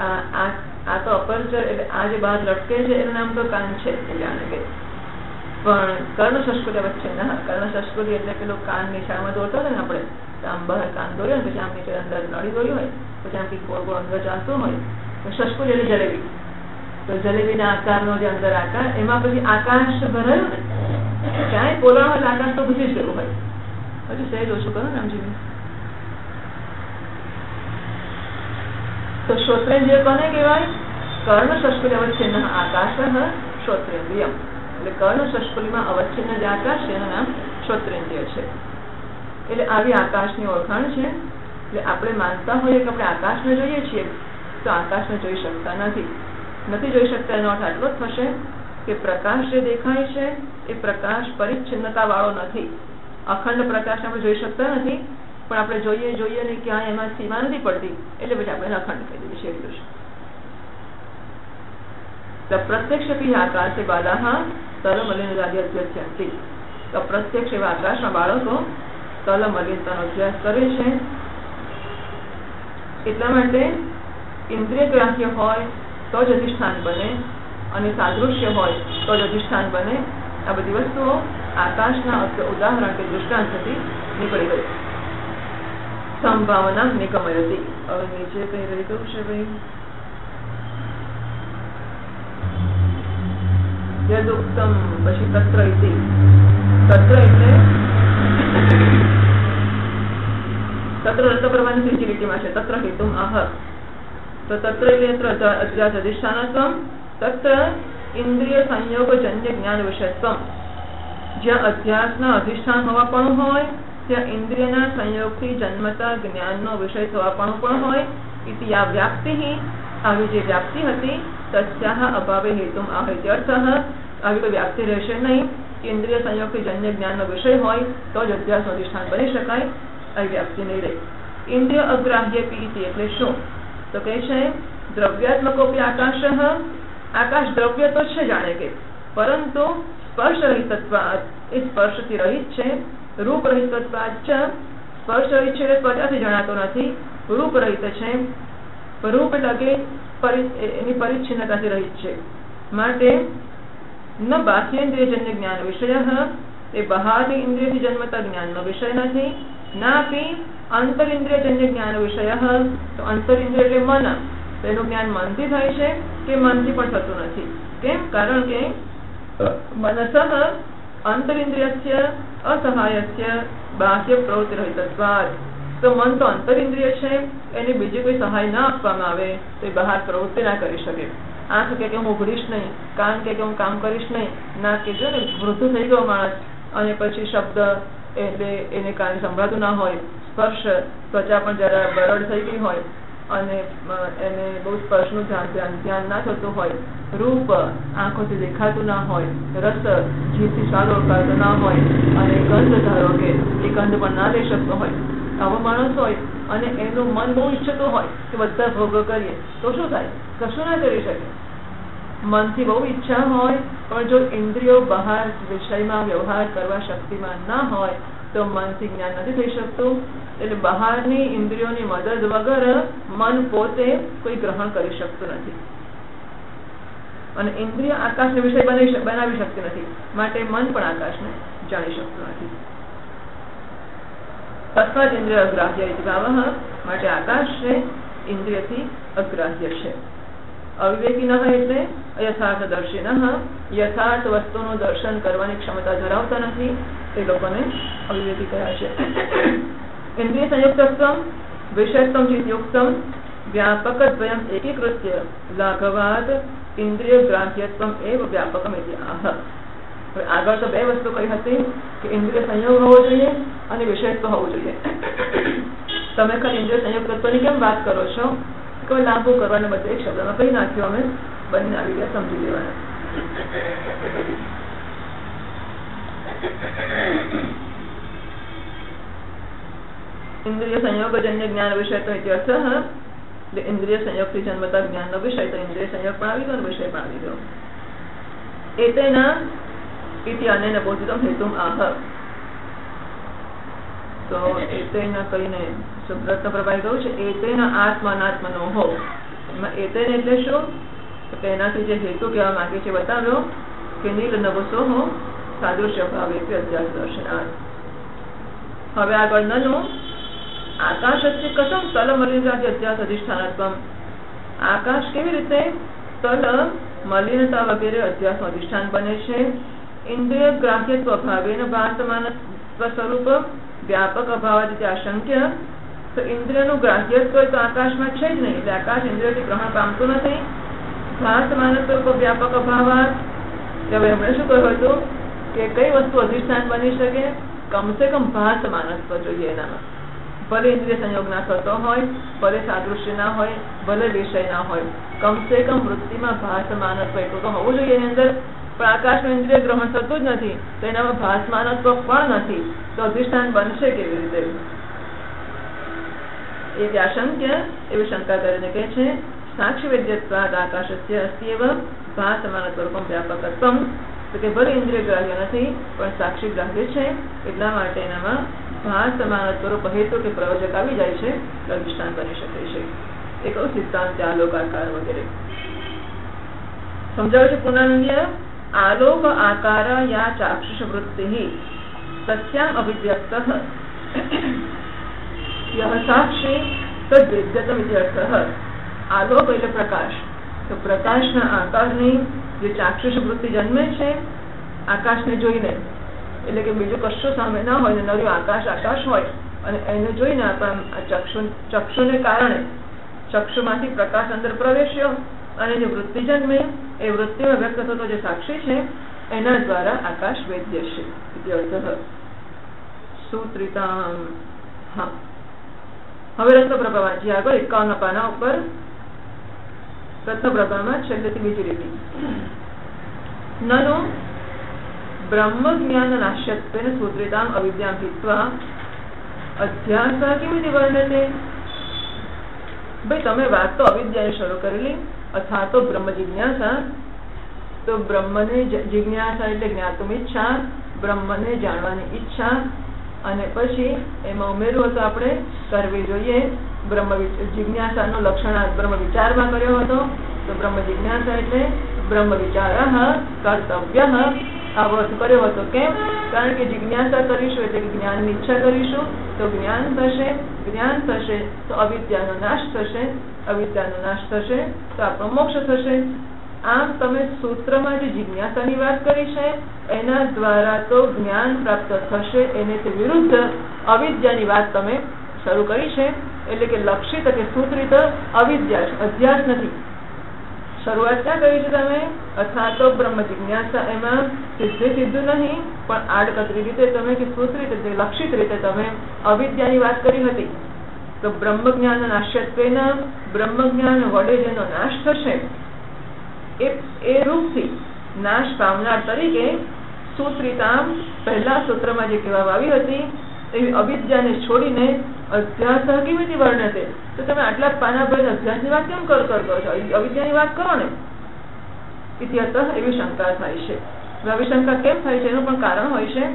આ તો અપરચર, એટલે આ જે બહાર લટકે છે એનું નામ તો કાન છે, જાણે કે. પણ કર્ણ શસ્કુરી અવચ્છિન્ન, કર્ણ શસ્કુરી એટલે પેલું કાન નિશાળમાં દોરતા હોય ને આપણે, આમ બહાર કાન દોર્યો ને પછી આમ નીચે અંદર નળી દોરી હોય, પછી આમ કઈ ગોળ ગોળ અંદર ચાલતું હોય તો શસ્કુરી એટલે જલેબી. તો જલેબીના આકારનો જે અંદર આકાર, એમાં પછી આકાશ ભરાયું ને, ક્યાંય પોલાણ હોય આકાશ તો ઘૂસી જ ગયું હોય. હજુ સહેજ ઓછું કરો ને આમ જીવી. તો શ્રોત્રેન્દ્રિય કોને કહેવાય? કર્ણ શસ્કુલી અવચ્છિન્ન આકાશ શ્રોત્રેન્દ્રિયમ. એટલે કર્ણ શસ્કુલીમાં અવચ્છિન્ન જે આકાશ છે એનું નામ શ્રોત્રેન્દ્રિય છે. એટલે આવી આકાશની ઓળખાણ છે. એટલે આપણે માનતા હોઈએ કે આપણે આકાશને જોઈએ છીએ તો આકાશને જોઈ શકતા નથી જોઈ શકતા. એનો અર્થ આટલો જ થશે કે પ્રકાશ જે દેખાય છે એ પ્રકાશ પરિચ્છિન્નતા વાળો નથી. અખંડ પ્રકાશ આપણે જોઈ શકતા નથી, પણ આપણે જોઈએ ને ક્યાં એમાં સીમા નથી પડતી, એટલે પછી આપણે અખંડ કહી દઈએ છીએ. એટલું છે. પ્રત્યક્ષ આકાશ બાલાહ તરમલિન રાજ્યથી. પ્રત્યક્ષ એવા આકાશમાં બાળકો સ્થળ મલિનતાનો અભ્યાસ કરે છે. એટલા માટે ઇન્દ્રિય ગ્રાહ્ય હોય તો જ અધિષ્ઠાન બને અને સાદૃશ્ય હોય તો જ અધિષ્ઠાન બને. આ બધી વસ્તુઓ આકાશના ઉદાહરણ કે દૃષ્ટાંતથી નીકળી ગઈ. સંભાવના નિગમયતી. હવે નીચે કઈ રહી ગયું છે ભાઈ? યદુક્તમ પછી તત્ર ઇતિ. તત્ર એટલે તત્ર રસપ્રવાહની ત્રીજી લીટીમાં છે. તત્ર હેતુમ આહ. તો તત્ર એટલે અધ્યાસ અધિષ્ઠાનત્વમ. તત્ર ઇન્દ્રિય સંયોગજન્ય જ્ઞાન વિષયત્વમ. જ્યાં અધ્યાસના અધિષ્ઠાન હોવાપણું હોય ત્યાં ઇન્દ્રિયના સંયોગથી જન્મતા જ્ઞાનનો વિષય થવાપણું પણ હોય. ઇતિ આ વ્યાપ્તિ, આવી જે વ્યાપ્તિ હતી તસ્યાહ અભાવે હેતુમ આહ ઇત્યર્થઃ. આવી કોઈ વ્યાપ્તિ રહેશે નહીં. ઇન્દ્રિય સંયોગથી જન્ય જ્ઞાનનો વિષય હોય તો જ અધ્યાસનું અધિષ્ઠાન બની શકાય. આવી વ્યાપ્તિ નહીં રહે. ઇન્દ્રિય અગ્રાહ્ય પીતિ એટલે શું? તો કહે છે દ્રવ્યાત્મકોપી આકાશ. આકાશ દ્રવ્ય તો છે જાણે કે, પરંતુ સ્પર્શ રહિતત્વાત, એ સ્પર્શથી રહિત છે. રૂપ રહિતત્વાત ચ, સ્પર્શ રહિત છે એટલે ત્વચાથી જણાતો નથી. રૂપ રહિત છે. રૂપ એટલે કે એની પરિચ્છિન્નતાથી રહિત છે. માટે ન બાહ્યેન્દ્રિયજન્ય જ્ઞાન વિષય, એ બહારની ઇન્દ્રિયથી જન્મતા જ્ઞાનનો વિષય નથી. નાપી અંતરિન્દ્રિયજન્ય જ્ઞાન વિષય. તો અંતરિન્દ્રિય એટલે મન, તેનું જ્ઞાન મનથી થાય છે કે મનથી પણ થતું નથી. કેમ? કારણ કે મનસઃ અંતરિન્દ્રિયસ્ય અસહાયસ્ય બાહ્ય પ્રવૃત્તિ રહિતત્વાત. તો મન તો અંતરિન્દ્રિય છે, એને બીજી કોઈ સહાય ના આપવામાં આવે તો એ બહાર પ્રવૃત્તિ ના કરી શકે. આંખ કે હું ઉઘડીશ નહીં, કાન કે હું કામ કરીશ નહીં, નાક કે જો ને વૃદ્ધ થઈ ગયો માણસ અને પછી શબ્દ એટલે એને કાને સંભળાતું ના હોય, સ્પર્શ ત્વચા પણ જરા બરડ થઈ ગઈ હોય અને એને બહુ સ્પર્શનું ધ્યાન ના થતું હોય, રૂપ આંખોથી દેખાતું ના હોય, રસ જીભથી સ્વાદ ઓળખાતો ના હોય અને ગંધ ધારો કે એ ગંધ પણ ના લઈ શકતો હોય, આવો માણસ હોય અને એનું મન બહુ ઈચ્છતું હોય કે બધા ભોગો કરીએ, તો શું થાય? કશું ના કરી શકે. મનથી બહુ ઈચ્છા હોય પણ જો ઇન્દ્રિયો બહાર વિષયમાં વ્યવહાર કરવા શક્તિમાન ના હોય તો મનથી જ્ઞાન નથી થઈ શકતું. એટલે બહારની ઇન્દ્રિયોની મદદ વગર મન પોતે કોઈ ગ્રહણ કરી શકતું નથી અને ઇન્દ્રિય આકાશને વિષય બનાવી શકતી નથી. માટે મન પણ આકાશને જાણી શકતું નથી. તસ્માદ ઇન્દ્રિય અગ્રાહ્ય ભાવ. માટે આકાશ છે ઇન્દ્રિયથી અગ્રાહ્ય છે. અવિવેકીન એટલે યથાર્થદર્શિન, યથાર્થ વસ્તુનું દર્શન કરવાની ક્ષમતા ધરાવતા નથી તે લોકોને અવિવેકી કહ્યા છે. ઇન્દ્રિય સંયુક્તત્વમ વિષયત્વમ ચિત્યુક્તમ વ્યાપકદ્વયમ એકીકૃત્ય લાઘવાદ ઇન્દ્રિય ગ્રાહ્યત્વમ એવ વ્યાપકમ ઇતિ આહ. આગળ તો બે વસ્તુ કહી હતી કે ઇન્દ્રિય સંયોગ હોવો જોઈએ અને વિષયત્વ હોવું જોઈએ. તમે ખાલી ઇન્દ્રિય સંયુક્તત્વની કેમ વાત કરો છો? કોઈ લાંબુ કરવાને બદલે એક શબ્દમાં કહી નાખ્યો, અમે બંને આવી ગયા સમજી લેવાના. ઇન્દ્રિય સંયોગજન્ય જ્ઞાન વિષય તો અર્થ, ઇન્દ્રિય સંયોગથી જન્મતા જ્ઞાનનો વિષય, તો ઇન્દ્રિય સંયોગ પણ આવી ગયો, વિષય પણ આવી ગયો. એતેના ઇતિ અનેન બોધિતમ હેતુમ આહ. તો એતેના કહીને સુબ્રત પ્રભાઈ ગયું છે. એતેના આત્માનાત્મનો હો. એતેન એટલે શું? તેનાથી જે હેતુ કહેવા માંગે છે બતાવ્યો કે નીલ નવસો હો સાદૃશ્ય ભાવે અધ્યાસ દર્શનાર્થ. હવે આગળ નનું આકાશસ્ય કથમ તલ મલિનતા અધ્યાસ અધિષ્ઠાનત્વમ. આકાશ કેવી રીતે તલ મલિનતા વગેરે અધ્યાસનું અધિષ્ઠાન બને છે? ઇન્દ્રિય ગ્રાહ્યત્વ ભાવેન ભાસમાન સ્વરૂપ વ્યાપક અભાવાદિત્ય આશંક્ય. તો ઇન્દ્રિયનું ગ્રાહ્યત્વ તો આકાશમાં છે જ નહીં, એટલે આકાશ ઇન્દ્રિયથી ગ્રહણ પામતું નથી. ભાસમાન સ્વરૂપ વ્યાપક અભાવાત. હવે એમણે શું કહ્યું હતું કે કઈ વસ્તુ અધિષ્ઠાન બની શકે? કમસે કમ ભાસમાનત્વ જોઈએ એનામાં. ભલે ઇન્દ્રિય સંયોગ ના થતો હોય, ભલે સાદૃશ્ય ના હોય, ભલે વિષય ના હોય, કમસે કમ વૃત્તિમાં ભાસમાનત્વ એટલું તો હોવું જોઈએ એની અંદર. પણ આકાશનું ઇન્દ્રિય ગ્રહણ થતું જ નથી, તો એનામાં ભાસમાનત્વ પણ નથી, તો અધિષ્ઠાન બનશે કેવી રીતે? એ આશંક્ય એવી શંકા કરીને કહે છે સાક્ષી વેદ્યત્વાદ આકાશસ્ય અસ્ત્યવ ભાસમાન સ્વરૂપમ વ્યાપકત્વમ. તો કે ભલે ઇન્દ્રિય ગ્રાહ્ય નથી પણ સાક્ષી ગ્રાહ્ય છે, એટલા માટે એનામાં ભાસમાનત્વરૂપ હેતુ કે પ્રયોજક આવી જાય છે તો અધિષ્ઠાન બની શકે છે. એ કહું સિદ્ધાંત આલોક આકાર વગેરે સમજાવે છે પૂર્ણાનંદીય. આલોક આકાર યા ચાક્ષુષ વૃત્તિ તસ્યામ અભિવ્યક્ત યહ સાક્ષી તદ્વિદ્યતમ ઇતિ અર્થઃ. આલોક એટલે પ્રકાશ, તો પ્રકાશના આકારની જે ચાક્ષુષ વૃત્તિ જન્મે છે આકાશને જોઈને, એટલે કે બીજું કશું સામે ના હોય ને નર્યું આકાશ હોય અને એને જોઈને આપણા ચક્ષુને કારણે ચક્ષુમાંથી પ્રકાશ અંદર પ્રવેશ્યો અને જે વૃત્તિ જન્મે એ વૃત્તિમાં વ્યક્ત થતો જે સાક્ષી છે એના દ્વારા આકાશ વેદ્ય છે ઇતિ અર્થઃ. સૂત્રિતામ. હા, હવે રત્નપ્રભા વાંચીએ આગળ 51 પાના ઉપર. રત્નપ્રભામાં છેલ્લેથી બીજી રીતિ. નનો બ્રહ્મ જ્ઞાન નાશ્યત્વેન સૂત્રિતામ અવિદ્યામ હિત્વા અધ્યાસ કેવી વર્ણતે. ભાઈ તમે વાત તો અવિદ્યાએ શરૂ કરેલી અથવા તો બ્રહ્મ જિજ્ઞાસા. તો બ્રહ્મને જિજ્ઞાસા એટલે જ્ઞાતુમ ઈચ્છા, બ્રહ્મને જાણવાની ઈચ્છા, અને પછી એમાં ઉમેર્યું હતું આપણે કરવી જોઈએ બ્રહ્મ જિજ્ઞાસાનો લક્ષણાર્થ બ્રહ્મ વિચારમાં કર્યો હતો. તો બ્રહ્મ જિજ્ઞાસા એટલે બ્રહ્મ વિચાર કર્તવ્ય આવો અર્થ કર્યો હતો. કેમ? કારણ કે જિજ્ઞાસા કરીશું એટલે જ્ઞાનની ઈચ્છા કરીશું તો જ્ઞાન થશે, જ્ઞાન થશે તો અવિદ્યાનો નાશ થશે, અવિદ્યાનો નાશ થશે તો આપણો મોક્ષ થશે. આમ તમે સૂત્રમાં જે જિજ્ઞાસાની વાત કરી છે એના દ્વારા તો જ્ઞાન પ્રાપ્ત થશે, એનેથી વિરુદ્ધ અવિદ્યાની વાત તમે શરૂ કરી છે. એટલે કે લક્ષિત કે સૂત્રિત અવિદ્યા, અધ્યાસ નથી. શરૂઆત ક્યાં કરી છે તમે? અથવા તો બ્રહ્મ જિજ્ઞાસા એમાં સીધું નહીં પણ આડકતરી રીતે તમે કે સૂત્રિત રીતે લક્ષિત રીતે તમે અવિદ્યાની વાત કરી હતી. તો બ્રહ્મ જ્ઞાન નાશ્યત્વેન, બ્રહ્મ જ્ઞાન વડે જેનો નાશ થશે એ રૂપથી નાશ પામનાર તરીકે સૂત્રિતામ પહેલા સૂત્રમાં જે કહેવામાં આવી હતી એવી અવિદ્યાને છોડીને અધ્યાસ કેવી રીતે વર્ણતે. તો તમે આટલા પાના ભરીને અધ્યાસની વાત કેમ કરો છો? અવિદ્યાની વાત કરો ને. ઇત્યર્થ એવી શંકા થાય છે. આવી શંકા કેમ થાય છે એનું પણ કારણ હોય છે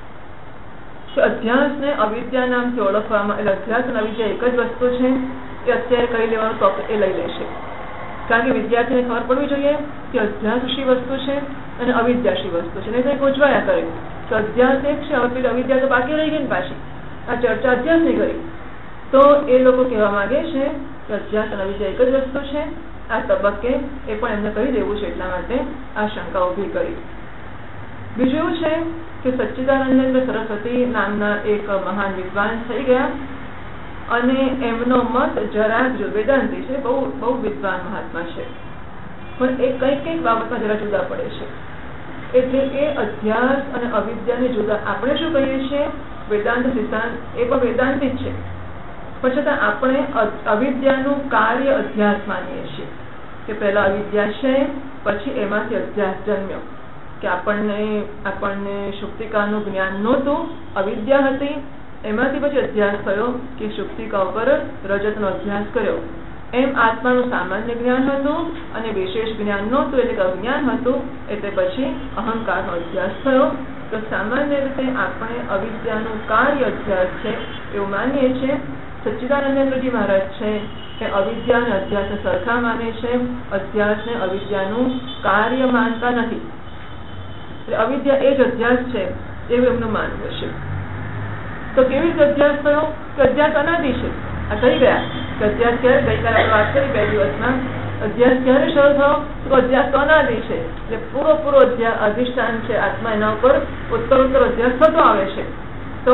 કે અધ્યાસને અવિદ્યા નામથી ઓળખવામાં, એટલે અધ્યાસ અને અવિદ્યા એક જ વસ્તુ છે એ અત્યારે કહી લેવાનું તો એ લઈ લેશે. કારણ કે વિદ્યાર્થીને ખબર પડવી જોઈએ કે અધ્યાસ શી વસ્તુ છે અને અવિદ્યા શી વસ્તુ છે. નહીં તો પૂછવાયા કરે તો અધ્યાસ એક છે, હવે અવિદ્યા તો બાકી રહી ગઈ ને પાછી. આ ચર્ચા અધ્યાસ નહીં કરી તો એ લોકો કહેવા માંગે છે કે અધ્યાસ અને અવિદ્યા એક જ વસ્તુ છે. આ તબક્કે એ પણ એમને કહી દેવું છે, એટલા માટે આ શંકા ઉભી કરી. બીજું એવું છે કે સચ્ચિદાનંદ સરસ્વતી નામના એક મહાન વિદ્વાન થઈ ગયા અને એમનો મત જરા વેદાંતી છે, બહુ વિદ્વાન મહાત્મા છે, પણ એ કઈક બાબતમાં જરા જુદા પડે છે. એટલે એ અધ્યાસ અને અવિદ્યાને જુદા, આપણે શું કહીએ છીએ વેદાંત સિદ્ધાંત એ પણ વેદાંતી જ છે, પણ છતાં આપણે અવિદ્યાનું કાર્ય અધ્યાસ માનીએ છીએ કે પહેલા અવિદ્યા છે પછી એમાંથી અધ્યાસ જન્મ્યો. કે આપણને શુક્તિકાનું જ્ઞાન નહોતું, અવિદ્યા હતી, એમાંથી પછી અધ્યાસ થયો કે શુક્તિકા ઉપર રજતનો અધ્યાસ કર્યો. એમ આત્માનું સામાન્ય જ્ઞાન હતું અને વિશેષ જ્ઞાન નહોતું એટલે કે અજ્ઞાન હતું, એટલે પછી અહંકારનો અધ્યાસ થયો. તો સામાન્ય રીતે આપણે અવિદ્યાનું કાર્ય અધ્યાસ છે એવું માનીએ છીએ. સચ્ચિદાનંદેન્દ્રજી મહારાજ છે કે અવિદ્યા અને અધ્યાસને સરખા માને છે, અધ્યાસને અવિદ્યાનું કાર્ય માનતા નથી. અવિદ્યા એ જ અધ્યાસ છે એવું એમનું માનવું છે. તો કેવી રીતે અધ્યાસ થયો? કે અધ્યાસ અનાદિ છે. આ કહી ગયા કે અધ્યાસ ક્યારે, ગઈકાલે આપણે વાત કરી 2 દિવસમાં, અધ્યાસ ક્યારે શરૂ થયો? તો અધ્યાસ તો અનાદિ છે. એટલે પૂરો અધિષ્ઠાન છે આત્મા, એના ઉપર ઉત્તર અધ્યાસ થતો આવે છે. તો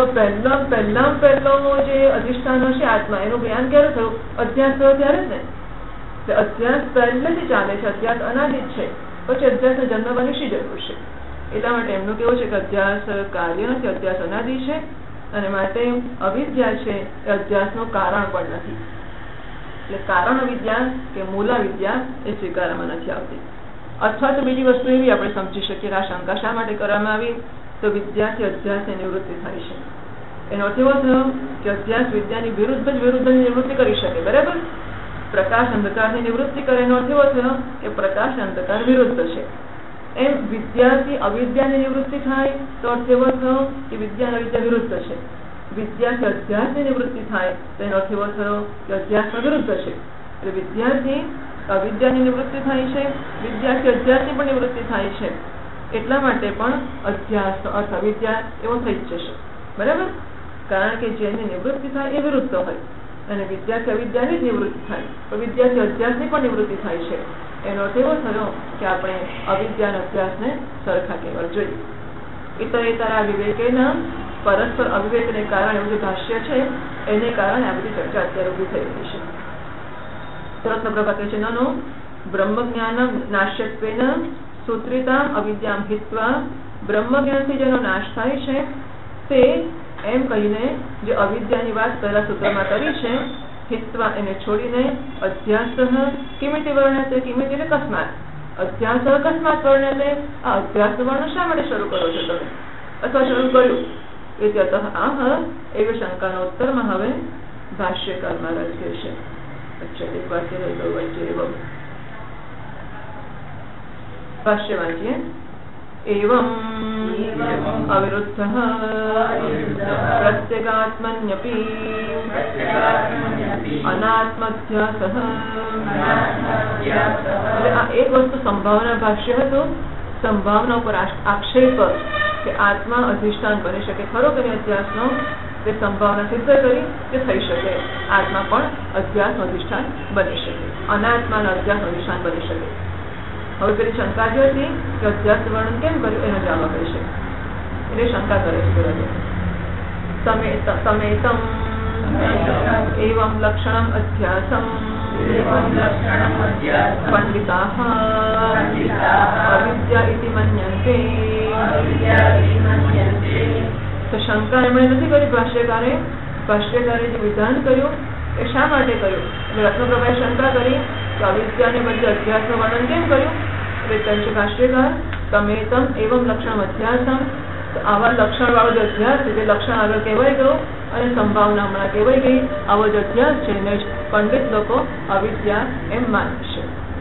પહેલો જે અધિષ્ઠાનો છે આત્મા, એનું જ્ઞાન ક્યારે થયું? અધ્યાસ થયો ત્યારે જ ને. અધ્યાસ પહેલેથી ચાલે છે, અધ્યાસ અનાદિ છે, પછી અધ્યાસને જન્મવાની શી જરૂર છે? એટલા માટે એમનું કેવું છે કે અધ્યાસ કાર્ય નથી, અધ્યાસ અનાદિ છે અને માટે અવિદ્યા છે એ અધ્યાસનું કારણ પણ નથી. એટલે કારણ અવિદ્યા કે મૂલાવિદ્યા એ સ્વીકારવામાં નથી આવતી. અથવા તો બીજી વસ્તુ એવી આપણે સમજી શકીએ કે આ શંકા શા માટે કરવામાં આવી? તો વિદ્યાથી અધ્યાસની નિવૃત્તિ થાય છે. એનો અર્થ એવો થયો કે અધ્યાસ વિદ્યાની વિરુદ્ધની નિવૃત્તિ કરી શકે. બરાબર? પ્રકાશ અંધકારની નિવૃત્તિ કરે એનો અર્થ એવો થયો કે પ્રકાશ અંધકાર વિરુદ્ધ છે. એમ વિદ્યાથી અવિદ્યાની નિવૃત્તિ થાય તો અર્થ એવો થયો કે વિદ્યા અને અવિદ્યા વિરુદ્ધ છે. વિદ્યાથી અધ્યાસની નિવૃત્તિ થાય તો એનો અર્થ એવો થયો કે અધ્યાસનો વિરુદ્ધ છે. એટલે વિદ્યાથી અવિદ્યાની નિવૃત્તિ થાય છે, વિદ્યાથી અધ્યાસની પણ નિવૃત્તિ થાય છે. એટલા માટે પણ અધ્યાસનો અર્થ અવિદ્યા એવો થઈ જ જશે. બરાબર? કારણ કે જેની નિવૃત્તિ થાય એ વિરુદ્ધ હોય અને વિદ્યાથી અવિદ્યાની જ નિવૃત્તિ થાય તો વિદ્યાથી અધ્યાસની પણ નિવૃત્તિ થાય છે. એનો અર્થ એવો થયો કે આપણે અવિદ્યા અને અધ્યાસને સરખા કહેવા જોઈએ. ઇતરેતરા વિવેકેના પરસ્પર અવિવેકને કારણે એવું જે ભાષ્ય છે એને કારણે આ બધી ચર્ચા અત્યારે ઉભી થઈ રહી છે. રત્નપ્રભા કહે છે નાનો બ્રહ્મ જ્ઞાન નાશ્યત્વેન સૂત્રિતામ અવિદ્યામ હિત્વા બ્રહ્મજ્ઞાનથી જેનો નાશ થાય છે તે એમ કહીને જે અવિદ્યાની વાત પહેલા સૂત્રમાં કરી છે હિત્વા એને છોડીને અધ્યાસ કિમિતિ વર્ણ્યતે કિમિતિ એટલે કસ્માત અધ્યાસ અકસ્માત વર્ણ્યતે આ અધ્યાસ વર્ણન શા માટે શરૂ કરો છો તમે અથવા શરૂ કર્યું એ આહ એવી શંકાનો ઉત્તરમાં હવે ભાષ્યકાર મહારાજ કહે છે. અચ્છા એક વાક્ય રહી ગયું વચ્ચે એવમ ભાષ્ય વાંચીએ. एवं अविरुद्धः प्रत्यगात्मन्यपि अनात्मध्यासः. આ એક વસ્તુ સંભાવના ભાષ્ય હતું. સંભાવના ઉપર આક્ષેપ કે આત્મા અધિષ્ઠાન બની શકે ખરો કે અધ્યાસનો તે સંભાવના સિદ્ધ કરી કે થઈ શકે આત્મા પણ અધ્યાસનું અધિષ્ઠાન બની શકે, અનાત્માના અધ્યાસનું અધિષ્ઠાન બની શકે. હવે પેલી શંકા જે હતી કે અધ્યાસ વર્ણન કેમ કર્યું એનો જવાબ આપે છે. એટલે શંકા કરે છે સમેતમ એવં લક્ષણમ અધ્યાસમ પંડિતાઃ અવિદ્યા ઇતિ મન્યન્તે. તો શંકા એમણે નથી કરી ભાષ્યકારે જે વિધાન કર્યું એ શા માટે કર્યું? રત્નપ્રભાએ શંકા કરી કે અવિદ્યાને બદલે અધ્યાસનું વર્ણન કેમ કર્યું? એટલે કહે છે ભાષ્યકાર સમેતમ એવં લક્ષણ અધ્યાસમ. આવા લક્ષણ વાળો જે અધ્યાસ છે તે લક્ષણ આગળ કહેવાય ગયો અને સંભાવના હમણાં કહેવાય ગઈ. આવો જ અધ્યાસ છે ને પંડિત લોકો અવિદ્યા એમ માને છે.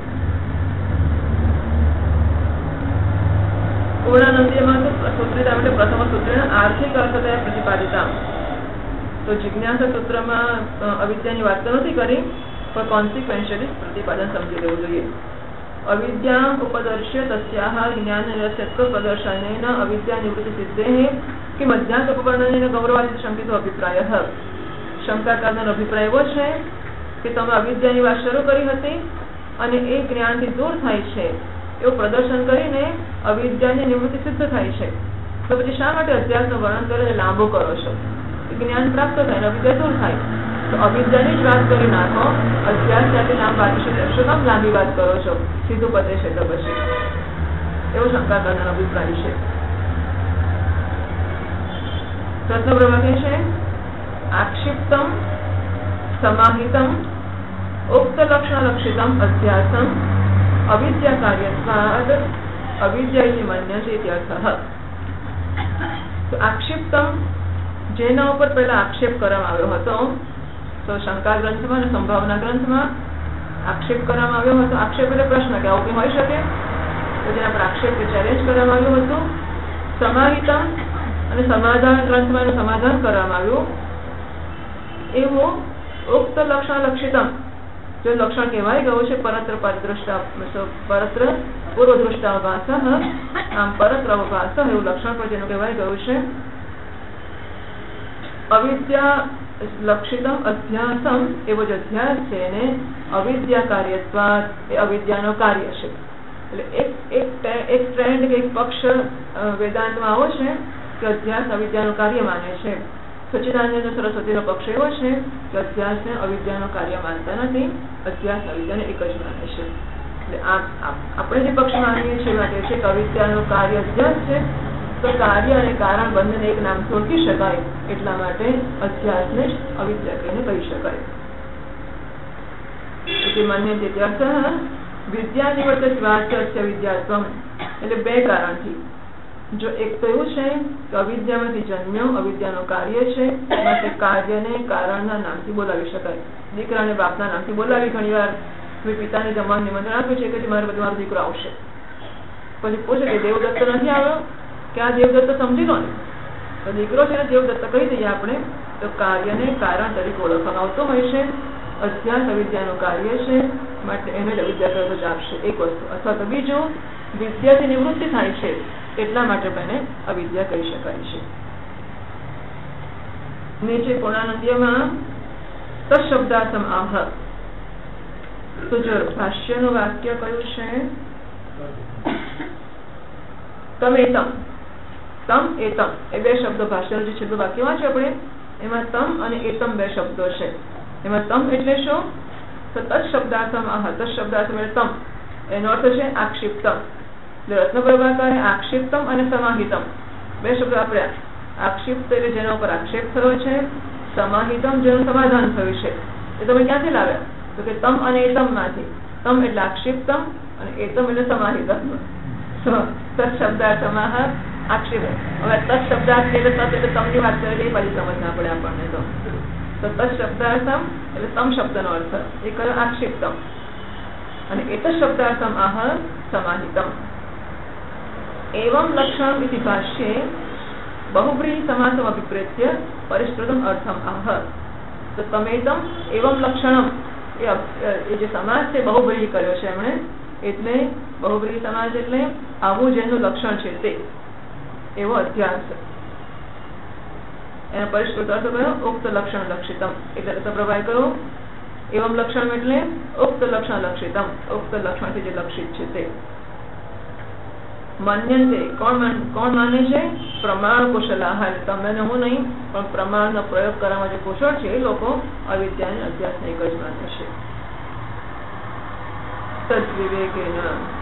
પૂર્ણાનંદીમાં સૂત્રિતા એટલે પ્રથમ સૂત્રેણ આર્થિક અર્થતયા પ્રતિપાદિતા. તો જિજ્ઞાસા સૂત્રમાં અવિદ્યાની વાત તો નથી કરી પણ કોન્સિક્વન્શિયલી પ્રતિપાદન સમજી લેવું જોઈએ. અવિદ્યા ઉપદર્શ્ય તસ્યાહ જ્ઞાનરસ્યત્વ પ્રદર્શનેન અવિદ્યા નિવૃત્તિ સિદ્ધેઃ કે મધ્યાસ ઉપવર્ણનેન ગૌરવાદિત શંકિતો અભિપ્રાયઃ. શંકાકારનો અભિપ્રાય એવો છે કે તમે અવિદ્યાની વાત શરૂ કરી હતી અને એ જ્ઞાનથી દૂર થાય છે એવું પ્રદર્શન કરીને અવિદ્યાની નિવૃત્તિ સિદ્ધ થાય છે. તો પછી શા માટે અધ્યાસનું વર્ણન કરીને લાંબુ કરો છો? જ્ઞાન પ્રાપ્ત થાય ને અવિદ્યા દૂર થાય તો અવિદ્યાની જ વાત કરી નાખો. અધ્યાસ સાથે લાંબ શું લાંબી વાત કરો છો? સીધું પતે છે તો પછી એવો શંકાકારનો અભિપ્રાય છે. રત્નપ્રભા કહે છે આક્ષિપ્તમ સમાહિતમ ઉક્ત લક્ષણ લક્ષિતમ અધ્યાસમ અવિદ્યા કાર્યત્વાદ અવિદ્યા ઇતિ મન્યતે ઇત્યર્થઃ. તો આક્ષિપ્તમ જેના ઉપર પહેલા આક્ષેપ કરવામાં આવ્યો હતો તો શંકા ગ્રંથમાં અને સંભાવના ગ્રંથમાં આક્ષેપ કરવામાં આવ્યો હતો. આક્ષેપ એટલે પ્રશ્ન કે આવું હોઈ શકે તો જેના પર આક્ષેપ કે ચેલેન્જ કરવામાં આવ્યું હતું. સમાહિતમ અને સમાધાન ગ્રંથમાં એનું સમાધાન કરવામાં આવ્યું. એવું ઉક્ત લક્ષણ લક્ષિતમ જો લક્ષણ કહેવાય ગયું છે પરત્ર પરદ્રષ્ટા પરત્ર પૂર્વદ્રષ્ટાભાસ આમ પરત્ર અવભાસ એવું લક્ષણ પર જેનું કહેવાય ગયું છે. અવિદ્યા લક્ષિતમ અધ્યાસમ એવો જ અધ્યાસ છે એને અવિદ્યા કાર્યત્વાદ એ અવિદ્યાનો કાર્ય છે. એટલે એક ટ્રેન્ડ કે એક પક્ષ વેદાંતમાં આવો છે કે અધ્યાસ અવિદ્યાનું કાર્ય માને છે. સચ્ચિદાનંદ સરસ્વતીનો પક્ષ એવો છે કે અધ્યાસને અવિદ્યાનું કાર્ય માનતા નથી, અધ્યાસ અવિદ્યાને એક જ માને છે. એટલે આપણે જે પક્ષ માનીએ છીએ માટે છે કે અવિદ્યાનું કાર્ય અધ્યાસ છે તો કાર્ય અને કારણ બંનેને એક નામ ઓળખી શકાય એટલા માટે અધ્યાસને જ અવિદ્યા કહીને કહી શકાય. માન્ય વિદ્યા નિવર્ત સ્વાસ્થ્ય વિદ્યાત્મ એટલે બે કારણથી. જો એક તો એવું છે કે અવિદ્યામાંથી જન્મ્યો અવિદ્યાનું કાર્ય છે માટે કાર્યને કારણના નામથી બોલાવી શકાય. દીકરાને બાપના નામથી બોલાવી ઘણી વાર પિતાને જમવાનું નિમંત્રણ આપ્યું છે કે મારો દીકરો આવશે. પછી પૂછે કે દેવદત્ત નથી આવ્યો કે આ દેવદત્ત સમજી લો ને તો દીકરો છે ને દેવદત્ત કહી દઈએ આપણે તો કાર્યને કારણ તરીકે ઓળખવામાં આવતો હોય છે. અધ્યાસ અવિદ્યાનું કાર્ય છે માટે એને અવિદ્યા તરફ જ આપશે એક વસ્તુ. અથવા તો બીજું વિદ્યાથી નિવૃત્તિ થાય છે એટલા માટે એને અવિદ્યા કહી શકાય છે. નીચે પૂર્ણાનંદીયમાં તશબ્દાસમ આહ. તો જો ભાષ્યનું વાક્ય કયું છે? તમેતમ. તમ એતમ એ બે શબ્દો ભાષ્યનું જે છેલ્લું વાક્ય વાંચ્યું આપણે એમાં તમ અને એતમ બે શબ્દો છે. એમાં તમ એટલે શું? તો તત્શબ્દાસમ આહ. તત્શબ્દાસમ એટલે તમ એનો અર્થ છે આક્ષિપ્તમ. એટલે રત્નપ્રભાકરે આક્ષિપ્તમ અને સમાહિતમ બે શબ્દો આપણે. આક્ષિપ્ત એટલે જેના ઉપર આક્ષેપ થયો છે, સમાહિતમ જેનું સમાધાન થયું છે. એ તમે ક્યાંથી લાવ્યા? તો કે તમ અને એતમ માંથી. તમ એટલે આક્ષિપ્તમ અને એતમ એટલે સમાહિતમ. તત્શબ્દાસમ આહ આક્ષેપ. હવે તત્શબ્દાર્થ એટલે તત એટલે તમની વાત કરે એ બાજુ સમજ ના પડે આપણને. તો તત્શબ્દાર્થમ એટલે તમ શબ્દનો અર્થ એ કયો? આક્ષિપ્તમ. અને એત શબ્દાર્થમ આહ સમાહિતમ. એવમ લક્ષણમ ઇતિ ભાષ્યે બહુબ્રીહી સમાસમ અભિપ્રેત્ય પરિષ્કૃતમ અર્થમ આહ. તો તમેતમ એવમ લક્ષણમ એ જે સમાસ છે બહુબ્રીહી કર્યો છે એમણે. એટલે બહુબ્રીહી સમાસ એટલે આવું જેનું લક્ષણ છે તે એવો અધ્યાસ. એના પરિષ્કૃત અર્થ કયો? ઉક્ત લક્ષણ લક્ષિતમ. એટલે પ્રભાવ કરો એવમ લક્ષણ એટલે ઉક્ત લક્ષણ લક્ષિતમ. ઉક્ત લક્ષણથી જે લક્ષિત છે તે. મન્યંતે કોણ માને છે? પ્રમાણ કુશલાહ. તમે હું નહીં પણ પ્રમાણનો પ્રયોગ કરવામાં જે કુશળ છે એ લોકો અવિદ્યાને અધ્યાસને એક જ માને છે. તદ્વિવેકેન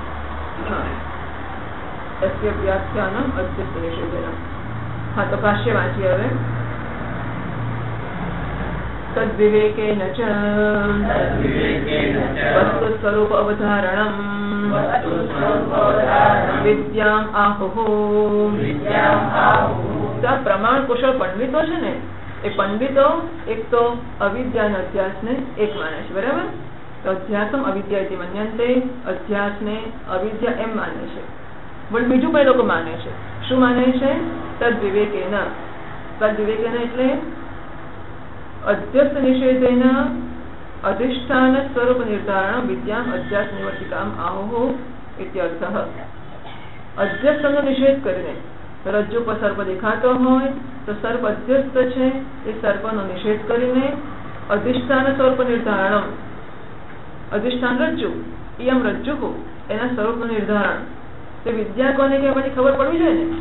તસ્ય વ્યાખ્યાનમ અદ્વૈત નિષેધેન. હા તો ભાષ્ય વાંચીએ હવે. તદ્વિવેકેન ચ વસ્તુ સ્વરૂપ અવધારણમ વિદ્યામ આહુઃ. પ્રમાણ કુશળ પંડિતો છે ને એ પંડિતો એક તો અવિદ્યા અધ્યાસને એક માને છે. બરાબર? તો અધ્યાસમ અવિદ્યા મન્યંતે. અધ્યાસને અવિદ્યા એમ માને છે. પણ બીજું કઈ લોકો માને છે? શું માને છે? તદ્વિવેકેન. તદ્વિવેકેન એટલે અધ્યસ્ત નિષેધેન અધિષ્ઠાન સ્વરૂપ નિર્ધારણ વિદ્યામ અધ્યાસ નિવર્તિકામ આહુઃ ઇત્યર્થ. અધ્યસ્તનો નિષેધ કરીને રજ્જુ પર સર્પ દેખાતો હોય તો સર્પ અધ્યસ્ત છે એ સર્પનો નિષેધ કરીને અધિષ્ઠાન સ્વરૂપ નિર્ધારણ. અધિષ્ઠાન રજ્જુ એમ રજ્જુ એના સ્વરૂપનું નિર્ધારણ. તે વિદ્યા કોને કે પછી ખબર પડવી જોઈએ ને.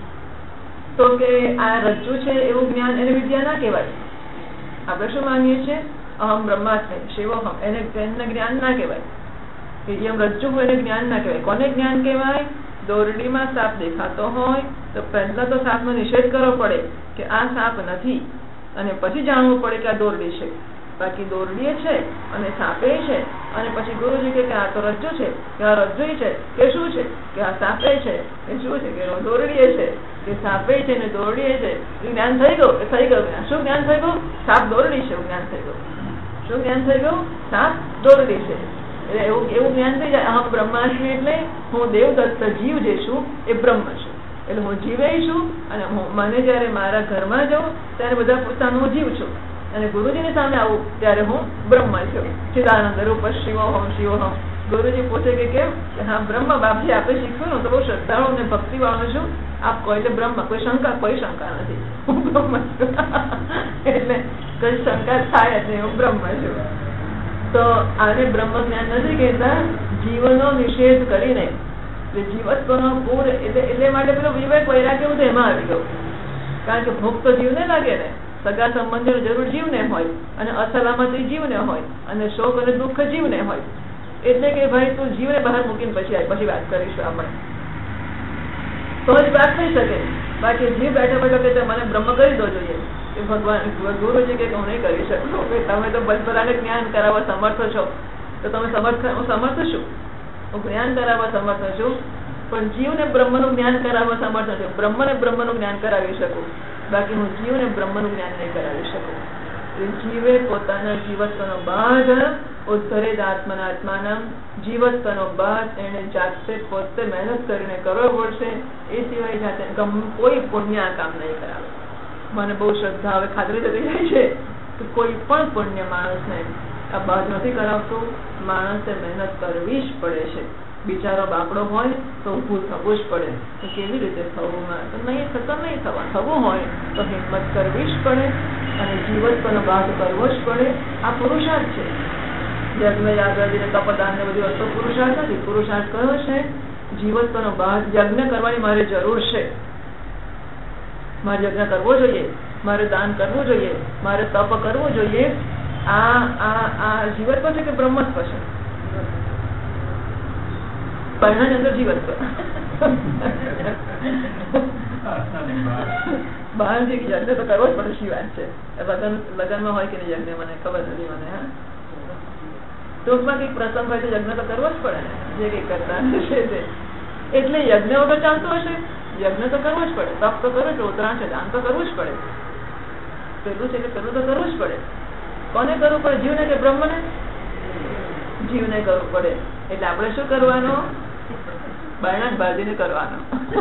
તો કે આ રજ્જુ છે એવું જ્ઞાન એને વિદ્યા ના કહેવાય. આપણે શું માનીએ છીએ? અહમ બ્રહ્માસ્મિ શિવોહમ. એને જ્ઞાન ના કહેવાય. એમ રજ્જુ હોય એને જ્ઞાન ના કહેવાય. કોને જ્ઞાન કહેવાય? દોરડીમાં સાપ દેખાતો હોય તો પહેલા તો સાપનો નિષેધ કરવો પડે કે આ સાપ નથી અને પછી જાણવું પડે કે આ દોરડી છે. બાકી દોરડી છે અને સાપે છે અને પછી ગુરુજી કે આ તો રજ્જુ છે કે આ રજ્જુ છે કે શું છે કે આ સાપે છે એ શું છે કે દોરડી છે કે સાપે છે ને દોરડી છે. જ્ઞાન થઈ ગયું એ થઈ ગયું. શું જ્ઞાન થઈ ગયું? સાપ દોરડી છે એવું જ્ઞાન થઈ ગયું. શું જ્ઞાન થઈ ગયું? સાપ દોરડી છે. એટલે એવું જ્ઞાન થઈ જાય. અહમ બ્રહ્માસ્મિ એટલે હું દેવદત્ત જીવ જે છું એ બ્રહ્મ છું. એટલે હું જીવે છું અને મને જયારે મારા ઘરમાં જાઉં ત્યારે બધા પૂછતા હું જીવ છું અને ગુરુજીની સામે આવું ત્યારે હું બ્રહ્મ છું. ચિદાનંદ રૂપ શિવોહમ શિવોહમ. ગુરુજી પૂછે કે કેમ? હા બ્રહ્મ બાપજી આપે શીખ્યું હું તો બહુ શ્રદ્ધાળુ અને ભક્તિ વાળો છું. આપ કહો એટલે બ્રહ્મ. કોઈ શંકા નથી. હું બ્રહ્મ છું. એટલે કઈ શંકા થાય જ નહીં. હું બ્રહ્મ છું. તો આને બ્રહ્મ જ્ઞાન નથી કહેતા. જીવનો નિષેધ કરીને જીવત્વનો પૂર એટલે માટે પેલો વિવેક વૈરાગ્ય બધું એમાં આવી ગયું. કારણ કે ભોગ તો જીવને લાગે ને. સગા સંબંધોની જરૂર જીવને હોય અને અસલામતી જીવને હોય અને શોક અને દુઃખ જીવને હોય. એટલે કે ભાઈ તું જીવને બહાર મૂકીને પછી વાત કરીશું આપણે તો જ વાત થઈ શકે. બાકી જીવ બેઠા બેઠા કે મને બ્રહ્મ કરી દો જોઈએ એ ભગવાન ગુરુજી કે હું નહીં કરી શકું. તમે તો બધાને જ્ઞાન કરાવવા સમર્થ છો તો તમે હું સમર્થ છું. હું જ્ઞાન કરાવવા સમર્થ છું પણ જીવને બ્રહ્મનું જ્ઞાન કરાવવા સમર્થ છું. બ્રહ્મને બ્રહ્મનું જ્ઞાન કરાવી શકું. બાકી હું જીવને બ્રહ્મનું જ્ઞાન નહીં કરાવી શકું. જીવે પોતાના જીવત્વનો બાધ ઉદ્ધરે આત્માના જીવત્વનો બાદ એને જાતે પોતે મહેનત કરીને કરવો પડશે. એ સિવાય જાતે કોઈ પુણ્ય આ કામ નહીં કરાવે. મને બહુ શ્રદ્ધા હવે ખાતરી થતી જાય છે કે કોઈ પણ પુણ્ય માણસને આ બાદ નથી કરાવતું. માણસે મહેનત કરવી જ પડે છે. બિચારો બાપડો હોય તો ઊભું થવું જ પડે. તો કેવી રીતે થવું? નહીં થવું હોય તો હિંમત કરવી જ પડે અને જીવત્વનો બાદ કરવો જ પડે. આ પુરુષાર્થ છે. યજ્ઞ યાગાદિ તપદાન ને બધી વસ્તુ પુરુષાર્થ નથી. પુરુષાર્થ કયો છે? જીવત્વનો બાદ. યજ્ઞ કરવાની મારે જરૂર છે. મારે યજ્ઞ કરવો જોઈએ, મારે દાન કરવું જોઈએ, મારે તપ કરવું જોઈએ. આ જીવત્વ છે કે બ્રહ્મત્વ છે? પરણાની અંદર જીવત્વ. બહાર જે યજ્ઞ તો કરવો જ પડે. શી વાત છે? લગ્નમાં હોય કે નહીં યજ્ઞ મને ખબર નથી. મને હા ટૂંકમાં કઈક પ્રસંગ હોય તો યજ્ઞ તો કરવો જ પડે ને, જે કઈ કરતા છે તે. એટલે યજ્ઞ વગર ચાલતું હશે? યજ્ઞ તો કરવો જ પડે. તપ તો કરવું જ, ઉત્તરાયણ છે, દાન તો કરવું જ પડે. પેલું છે કે પેલું તો કરવું જ પડે. કોને કરવું પડે? જીવને કે બ્રહ્મને? જીવને કરવું પડે. એટલે આપણે શું કરવાનું? બાયણા બાજીને કરવાનો.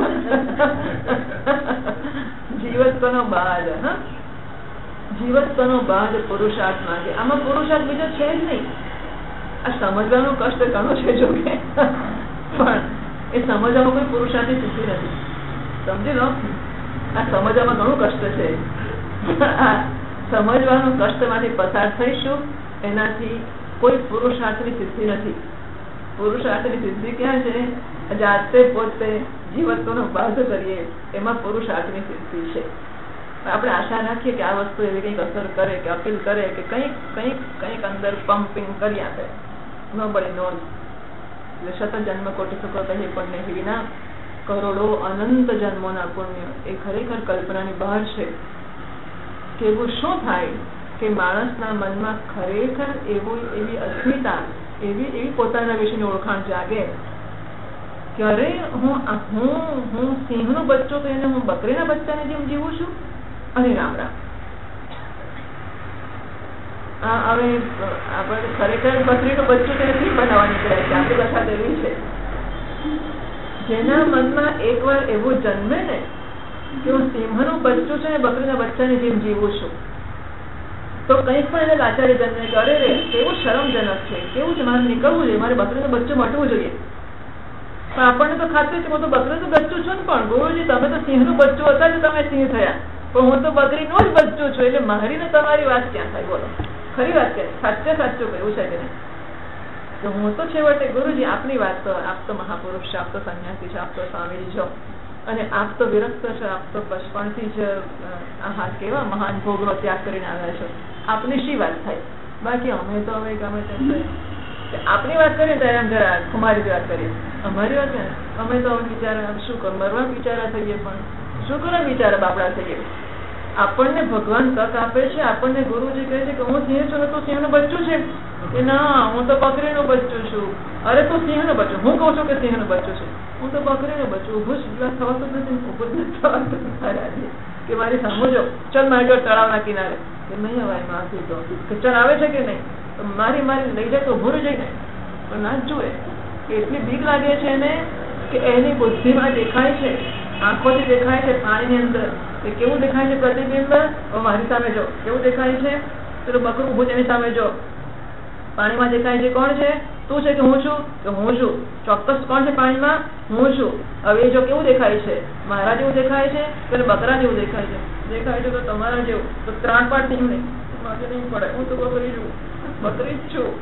જીવત્વનો બાદ. હા, જીવત્વનો બાદ પુરુષાર્થ માંગે. આમાં પુરુષાર્થ બીજો છે જ નહીં. આ સમજવાનું કષ્ટ ઘણું છે જો કે, પણ એ સમજવામાં કોઈ પુરુષાર્થની સિદ્ધિ નથી. સમજી લો, આ સમજવામાં ઘણું કષ્ટ છે. સમજવાનું કષ્ટમાંથી પસાર થઈશું એનાથી કોઈ પુરુષાર્થની સિદ્ધિ નથી. પુરુષાર્થની સિદ્ધિ ક્યાં છે? જાતે પોતે જીવત્વનો બાદ કરીએ એમાં પુરુષાર્થની સિદ્ધિ છે. આપણે આશા રાખીએ કે આ વસ્તુ એવી કંઈક અસર કરે કે અપીલ કરે કે કંઈક અંદર પમ્પિંગ કરી આપે. Nobody known. એટલે શત જન્મ કોટી સુખો કહીએ પણ નહીં વિના કરોડો અનંત જન્મોના પુણ્ય એ ખરેખર કલ્પનાની બહાર છે. કેવું શું થાય કે માણસના મનમાં ખરેખર એવી અસ્મિતા, એવી પોતાના વિશેની ઓળખાણ જાગે કે અરે હું સિંહનો બચ્ચો તો એને હું બકરીના બચ્ચાને જેમ જીવું છું. અને રામ રામ, હવે આપણે ખરેખર બકરીનું બચ્ચું તેને સિંહ બનાવવાની નીકળ્યા છે. આપણી કથા એવી છે. જેના મનમાં એકવાર એવું જન્મે ને કે હું સિંહનું બચ્ચું છે ને બકરીના બચ્ચાને જેમ જીવું છું, તો કંઈક પણ એને લાચારી જન્મે કે અરે રે કેવું શરમજનક છે, કેવું છે, મારે નીકળવું જોઈએ, મારે બકરીનું બચ્ચું મટવું જોઈએ. પણ આપણને તો ખાતરી છે હું તો બકરીનું બચ્ચું છું ને, પણ ગુરુજી તમે તો સિંહનું બચ્ચું હતા જ તમે સિંહ થયા, પણ હું તો બકરીનું જ બચ્ચું છું. એટલે મારી ને તમારી વાત ક્યાં થાય? બોલો, ખરી વાત કે સાચે સાચું કહ્યું છે કે નહીં? તો હું તો છેવટે ગુરુજી આપની વાત તો, આપ તો મહાપુરુષ છે, આપ તો સંન્યાસી છે, આપ તો સ્વામીજી છો, અને આપ તો વિરક્ત છે, આપ તો બચપણથી જ કેવા મહાન ભોગનો ત્યાગ કરીને આવ્યા છો. આપની શી વાત થાય? બાકી અમે તો હવે ગમે તેમ આપની વાત કરીએ ત્યારે એમ જરા કુમારી વાત કરીએ. અમારી વાત ને અમે તો હવે બિચારા શું કરો, મરવા બિચારા થઈએ, પણ શું કરો બિચારા બાપડા થઈએ. આપણને ભગવાન તક આપે છે. આપણને ગુરુજી કહે છે કે હું સિંહ છું ને તું સિંહનું બચ્ચું છે કે ના હું તો બકરીનું બચ્ચું છું. અરે તું સિંહનું બચ્ચું, હું કહું છું કે સિંહનું બચ્ચું છે, હું તો બકરીનું બચ્ચું. ઉભું જ થવાતું નથી, ઉભું જ નથી થવાતું કે મારી સમજો ચલ મારી જોડે તળાવના કિનારે કે નહીં હવે માફી તો કે ચલ આવે છે કે નહીં, મારી લઈ જાય તો ઉભું જાય ને, પણ ના જ જુએ કે એટલી બીક લાગે છે એને કે એની બુદ્ધિમાં દેખાય છે, આંખોથી દેખાય છે પાણીની અંદર. કેવું દેખાય છે પ્રતિબિંબ? મારી સામે જો કેવું દેખાય છે, પેલું બકરું ઉભું એની સામે જો પાણીમાં દેખાય છે. કોણ છે? તું છે કે હું છું? કે હું છું. ચોક્કસ કોણ છે પાણીમાં? હું છું. હવે જો કેવું દેખાય છે? મારા જેવું દેખાય છે, પેલું બકરા જેવું દેખાય છે. દેખાય છે તો તમારા જેવું તો ત્રણ પાઠ નહીં, મારે નહીં પડે, હું તો બકરી છું, બકરી જ છું.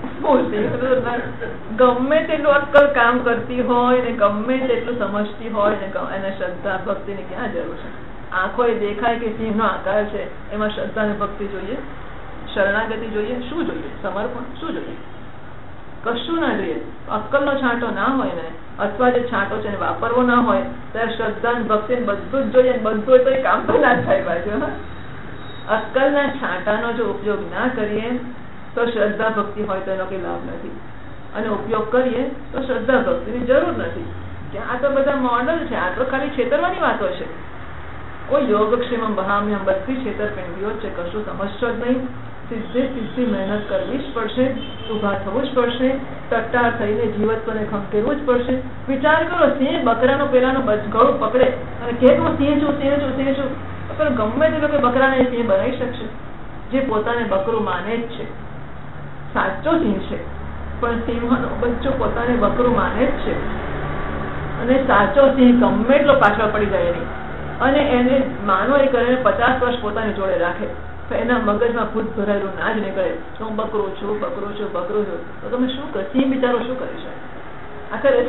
ગમે તેટલું અક્કલ કામ કરતી હોય ને ગમે તેટલું સમજતી હોય ને એને શ્રદ્ધા ભક્તિની ક્યાં જરૂર છે? આંખો એ દેખાય કે સિંહનો આકાર છે, એમાં શ્રદ્ધા અને ભક્તિ જોઈએ, શરણાગતિ જોઈએ, શું જોઈએ? સમર્પણ શું જોઈએ? કશું ના જોઈએ. અક્કલનો છાંટો ના હોય ને, અથવા જે છાંટો છે એને વાપરવો ના હોય, ત્યારે શ્રદ્ધા અને ભક્તિ બધું જ જોઈએ. બધું તો એ કામ તો ના થાય બાજુ. અક્કલના છાંટાનો જો ઉપયોગ ના કરીએ તો શ્રદ્ધા ભક્તિ હોય તો એનો કઈ લાભ નથી, અને ઉપયોગ કરીએ તો શ્રદ્ધા ભક્તિની જરૂર નથી. કે આ તો બધા મોડલ છે, આ તો ખાલી છેતરવાની વાતો છે. કોઈ યોગક્ષેમમ બહામ્યમ, બધી છેતરપિંડીઓ છે, કશું સમજશો જ નહીં. સીધી મહેનત કરવી જ પડશે. ઊભા થવું જ પડશે, ટટ્ટાર થઈને જીવત્વને ખંખેરવું જ પડશે. વિચાર કરો, સિંહ બકરાનો પેલાનો ગળું પકડે અને કે હું સિંહ છું, સિંહ છું, સિંહ છું, પણ ગમે તે લોકો બકરાને સિંહ બનાવી શકશે? જે પોતાને બકરું માને જ છે, સાચો સિંહ છે, પણ સિંહનો બચ્ચો પોતાને બકરું માને જ છે. અને સાચો સિંહ ગમે એટલો પાછળ પડી જાય નહીં અને એને માનો એ કરે 50 વર્ષ પોતાની જોડે રાખે, તો એના મગજમાં ભૂત ભરાયેલું ના જ નીકળે, હું બકરું છું, બકરું છું, બકરું છું. તો તમે શું કરો? સિંહ બિચારો શું કરી શકે? આખરે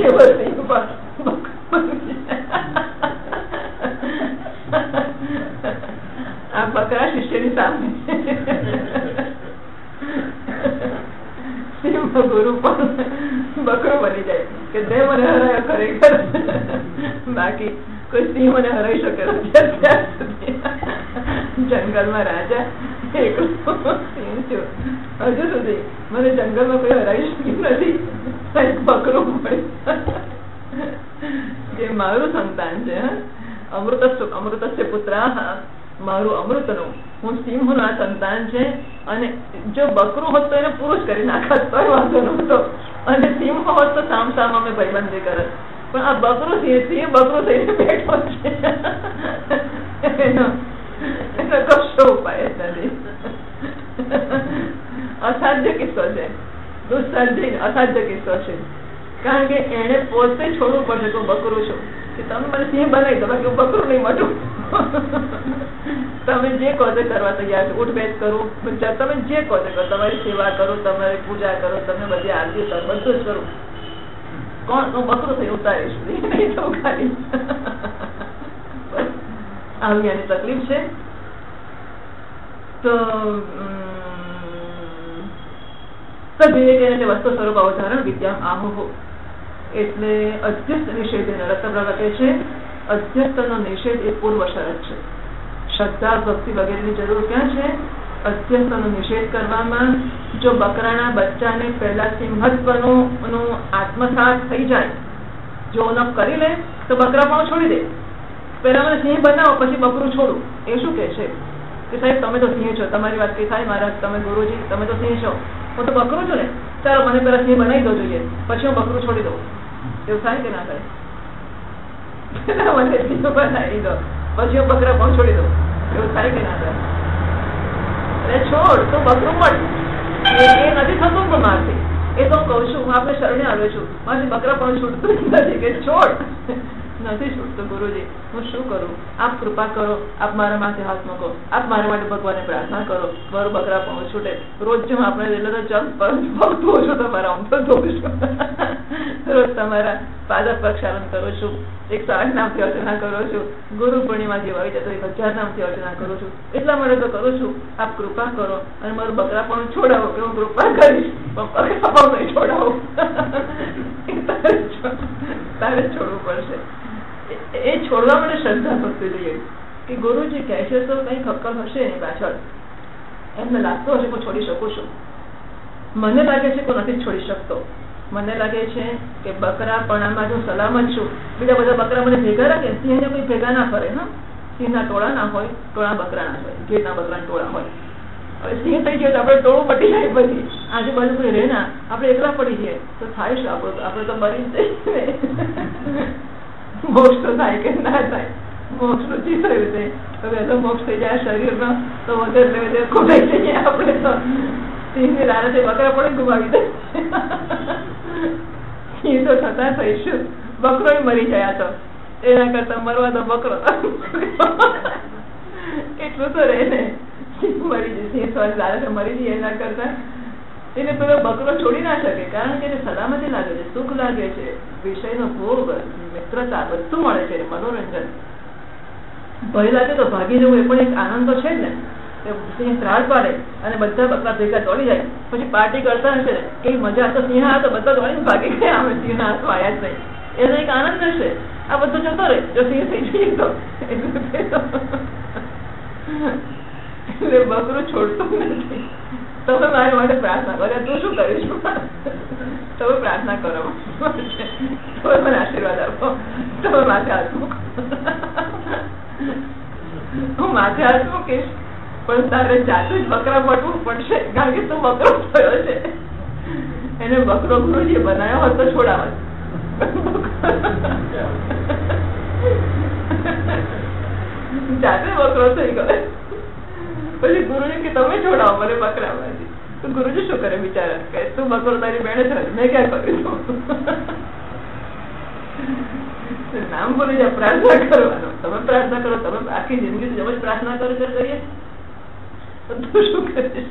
આ બકરા શિષ્યની સામે સિંહ ગુરુ પણ બકરો બની જાય કે તે મને હરાયો ખરેખર, બાકી કોઈ સિંહ મને હરાઈ શકે નથી. જંગલમાં રાજા એકલો સિંહ છું, હજુ સુધી મને જંગલમાં કોઈ હરાઈ શક્યું નથી. બકરું મળે જે મારું સંતાન છે, અમૃતસ્ય પુત્રાહ, મારું અમૃતનું, હું સિંહનું આ સંતાન છે. અને જો બકરું હોત તો એને પુરુષ કરી નાખત તો વાંધો નહોતો, અને સિંહ હોત તો સામ સામ અમે ભાઈબંધી કરત. પણ આ બકરું સિંહ બકરું થઈને બેઠો છે, એનો કશો ઉપાય નથી. અસાધ્ય કિસ્સો છે, અસાધ્ય કિસ્સો છે. કારણ કે એને પોતે છોડવું પડશે કે હું બકરું છું, કે તમે મને સિંહ બનાવી દો, બાકી હું બકરું નહીં મટું. તમે જે કહો તે કરવા તૈયાર છો, ઉઠ બેઠ કરું, તમે જે કહો તે કરો, તમારી સેવા કરું, તમારી પૂજા કરો, તમે બધી આરતી કરો, બધું જ કરું. કોણ? હું બકરું થઈ ઉતારીશ નહીં તો ખાલી. આવી આની તકલીફ છે. તો વસ્તુ સ્વરૂપ અવધારણ વિદ્યા આહુ, એટલે અધ્યસ્ત નિષેધ રત્નપ્રભા કહે છે, અધ્યસ્તનો નિષેધ એ પૂર્વ શરત છે. શ્રદ્ધા ભક્તિ વગેરેની જરૂર ક્યાં છે? અધ્યસ્તનો નિષેધ કરવામાં. જો બકરાના બચ્ચાને પહેલા સિંહત્વનો આત્મસાત થઈ જાય, જો નપ કરી લે તો બકરા પણ છોડી દે. પહેલા મને સિંહ બનાવો પછી બકરું છોડું. એ શું કે છે કે સાહેબ તમે તો સિંહ છો, તમારી વાત કઈ થાય મહારાજ, તમે ગુરુજી તમે તો સિંહ છો, હું તો બકરું છું ને, ચાલો મને પેલા સિંહ બનાવી દો જોઈએ, પછી હું બકરું છોડી દઉં. એવું થાય કે ના થાય? મને સિંહ બનાવી દો પછી હું બકરા પણ છોડી દઉં, એવું થાય કે ના થાય? અરે છોડ તો બકરું મળ, એ નથી થતું પણ મારથી. એ તો કઉ છું, હું આપણે શરણે આવ્યો છું, મારાથી બકરા પણ છૂટતું નથી કે છોડ નથી છૂટતું. ગુરુજી હું શું કરું? આપ કૃપા કરો, આપ મારા માથે હાથ મૂકો, આપ મારા માટે ભગવાનને પ્રાર્થના કરો, મારું બકરા પણ છૂટે. રોજ જો આપણે એટલે તો ભક્તું છું, તમારા આમ તો ધોઉં છું, રોજ તમારા પાદક પ્રક્ષાલન કરું છું, 108 નામથી અર્ચના કરું છું, ગુરુ પૂર્ણિમા જેવા આવી જતો 1000 નામથી અર્ચના કરું છું. એટલા માટે તો કરું છું, આપ કૃપા કરો અને મારું બકરા પણ છોડાવો, કે હું કૃપા કરીશ, પણ બકરા પણ નહીં છોડાવો. તારે છોડવું પડશે. એ છોડવા માટે શ્રદ્ધા ભક્તિ જોઈએ કે ગુરુજી કહે છે તો કઈક હક્કલ હશે એની પાછળ, એમને લાગતું હશે કે હું છોડી શકું છું. મને લાગે છે કે નથી છોડી શકતો. મને લાગે છે કે બકરાપણામાં જો સલામત છું, બીજા બધા બકરા મને ભેગા રાખે, સિંહને કોઈ ભેગા ના ફરે. હા, સિંહના ટોળા ના હોય, ટોળા બકરા ના હોય, ઘેરના બકરાના ટોળા હોય. હવે સિંહ થઈ ગયો તો આપણે ટોળું પટી જાય, બધી આજુબાજુ કોઈ રહે ના, આપણે એકલા પડી જઈએ તો થાય છે આપણું, આપણે તો મરી જ જઈએ. મોક્ષ તો થાય કે ના થાય? મોક્ષ રુચિ થયું છે, હવે તો મોક્ષ થઈ જાય શરીરમાં તો વગર ખોટાઈ જઈએ આપણે. તો સિંહની લાલચે બકરા પણ ગુમાવી દે. સિંહ તો છતાં થઈશું, બકરો મરી ગયા તો એના કરતા મરવા તો બકરો એટલું તો રહે ને. સિંહ મરી જાય, સિંહ લાલચે મરી જાય એના કરતા એને પેલો બકરો છોડી ના શકે, કારણ કે એને સલામતી લાગે છે, સુખ લાગે છે, વિષયનો ભોગ, મિત્રતા બધું મળે છે, મનોરંજન. ભય લાગે તો ભાગી જવું એ પણ એક આનંદ તો છે જ ને. સિંહ ત્રાળ પાડે અને બધા બકરા ભેગા દોડી જાય, પછી પાર્ટી કરતા હશે ને, કેવી મજા. તો સિંહ આ તો બધા દોડીને ભાગી ગયા, અમે સિંહ હાથ આવ્યા જ નહીં, એનો એક આનંદ હશે. આ બધું જતો રહે જો સિંહ થઈ જઈએ તો. એટલે બકરું છોડતું નથી. તમે મારી માટે પ્રાર્થના કરો. તું શું કરીશ? તમે પ્રાર્થના કરો, તમે મને આશીર્વાદ આપો, તમે માથે હાથ મૂકો. હું માથે હાથ મૂકીશ, પણ તારે જાતું જ બકરા મટવું પડશે, કારણ કે તું બકરો થયો છે. એને બકરો ગુરુજી બનાવ્યો હોત તો છોડાવે. જાતે બકરો થઈ ગયો. પછી ગુરુજી કે તમે છોડાવો મને બકરામાંથી. તો ગુરુજી શું કરે બિચારા, કે તું બકરો તારી બેને છે, મેં ક્યાં કર્યું. નામ બોલી જાય પ્રાર્થના કરવાનો. તમે પ્રાર્થના કરો, તમે આખી જિંદગી જેમ જ પ્રાર્થના કરીએ તો તું શું કરીશ?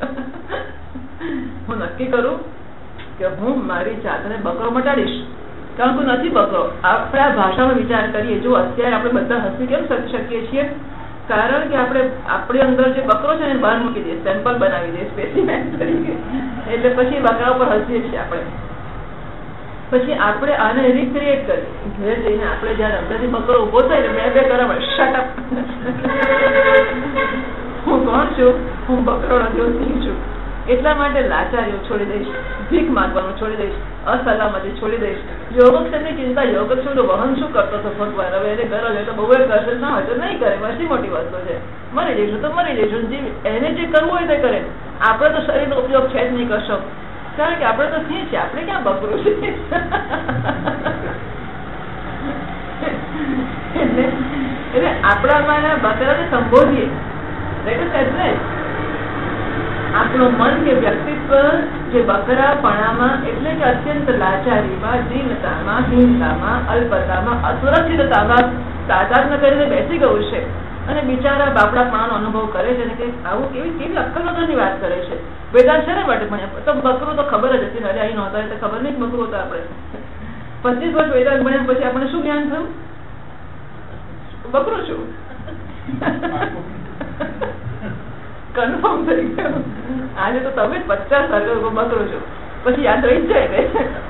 હું નક્કી કરું કે હું મારી જાતને બકરો મટાડીશ, કારણ કે નથી બકરો. આપણે આ ભાષામાં વિચાર કરીએ. જો અત્યારે આપણે બધા હસી કેમ શકીએ છીએ? કારણ કે આપણે આપણી અંદર જે બકરો છે એને બહાર મૂકી દઈએ, સેમ્પલ બનાવી દઈએ સ્પેસીમેન તરીકે. એટલે પછી બકરા ઉપર હસીએ છીએ આપણે. પછી આપણે આને રિક્રિએટ કરીએ. ઘેર જઈને આપણે જયારે અંદરથી બકરો ઉભો થાય ને બે કરાવે, શટ અપ, હું કોણ છું? હું બકરો નથી, હું સિંહ છું. એટલા માટે લાચારીઓ છોડી દઈશ, ભીખ માંગવાનું છોડી દઈશ, અસલામતી છોડી દઈશ. યોગક્ષેમની ચિંતા, યોગક્ષેમનું વહન શું કરતો હતો ભગવાન? હવે એને ગરજ હોય તો બહુ કરશે, ના હોય તો નહીં કરે. પછી મોટી વસ્તુ છે, મરી જઈશું તો મરી જઈશું. એને જે કરવું હોય તે કરે. આપણે તો શરીરનો ઉપયોગ છે જ નહીં કરશો, કારણ કે આપણે તો સિંહ છે, આપણે ક્યાં બકરું છે. એટલે આપણામાં બકરાને સંબોધીએ. આપણું મન કે વ્યક્તિત્વ જે બકરાપણામાં, એટલે કે અત્યંત લાચારીમાં, દીનતામાં, હીનતામાં, અલ્પતામાં, અસુરક્ષિતતામાં તાદાત્મ્ય કરીને બેસી ગયું છે. અને બિચારા બાપડાપણાનો અનુભવ કરે છે કે આવું કેવી અક્કલ વગરની વાત કરે છે. વેદાંત છે ને માટે ભણ્યા તો બકરું તો ખબર જ હતી ને, અહીં નહોતા એટલે ખબર નહીં બકરું હતા. આપણે 25 વર્ષ વેદાંત ભણ્યા પછી આપણે શું જ્ઞાન થયું? બકરું છું. કન્ફર્મ થઈ ગયું. આજે તો તમે 50 બકરો છો, પછી યાદ રહી જ જાય.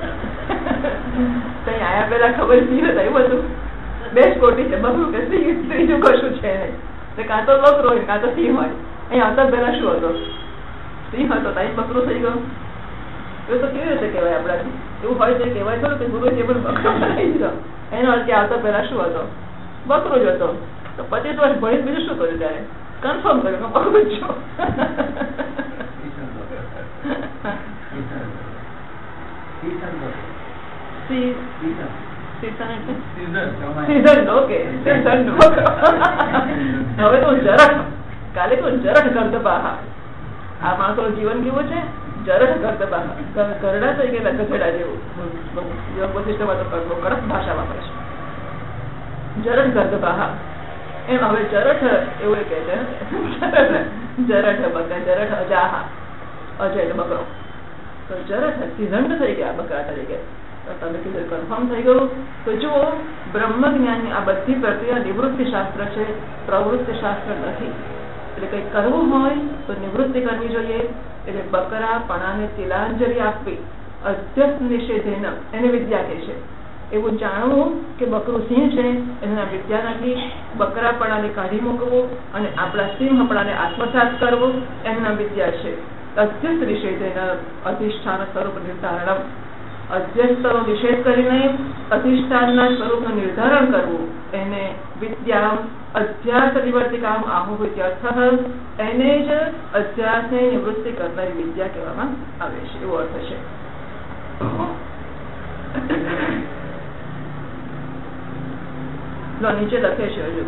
કઈ આયા પેલા ખબર નહીં હતા એવું હતું. બે જ કોટી છે, બકરું કે ત્રીજું કશું છે નહીં. કાં તો બકરો હોય કાં તો સિંહ હોય. અહીં આવતા પેલા શું હતો? સિંહ હતો, ત્યાં બકરો થઈ ગયો. એવું તો કેવી રીતે કહેવાય આપણાથી? એવું હોય છે કહેવાય થોડું કે ગુરુ જે પણ બકરો થઈ ગયો. એનો અર્થ કે આવતા પેલા શું હતો? બકરો જ હતો. તો 25 વર્ષ ભણી બીજું શું કર્યું? ત્યારે કન્ફર્મ કર્યું બકરો જ છો. હવે તો જરઠ, કાલે તો જરઠ ગર્દબાહા. આ માણસો જીવન કેવું છે? જરઠ ગર્દબાહા. ગરડા થઈ ગયેલા ગધેડા જેવું. યોગ વશિષ્ઠમાં તો કડક ભાષા વાપરે છે. જરઠ ગર્દબાહા. એમ હવે જરઠ એવું કે છે, જરઠ બકરા, જરઠ અજાહા, અજય એટલે બકરો. તો જરઠ સિઝન્ટ થઈ ગયા બકરા તરીકે. તમે કીધું કન્ફર્મ થઈ ગયું. તો જુઓ, બ્રહ્મ જ્ઞાનની આ બધી પ્રક્રિયા નિવૃત્તિ શાસ્ત્ર છે, પ્રવૃત્તિ શાસ્ત્ર નથી. એટલે કઈ કરવું હોય તો નિવૃત્તિ કરવી જોઈએ. એટલે બકરાપણાને તિલાંજલિ આપવી, અધ્યસ્ત નિષેધેન, એને વિદ્યા કહે છે. એવું જાણવું કે બકરું સિંહ છે એના વિદ્યા નથી. બકરાપણાને કાઢી મૂકવું અને આપણા સિંહપણાને આત્મસાત કરવું એમના વિદ્યા છે. અધ્યસ્ત નિષેધેન અધિષ્ઠાન સ્વરૂપ નિર્ધારણ. અધ્યસ્તનો નિષેધ કરીને અધિષ્ઠાનના સ્વરૂપનું નિર્ધારણ કરવું એને વિદ્યા. અધ્યાસ નિવર્તિકામ આહુર્યર્થ. એને જ અધ્યાસને નિવૃત્તિ કરનારી વિદ્યા કહેવામાં આવે છે, એવો અર્થ છે. નીચે લખે છે હજુ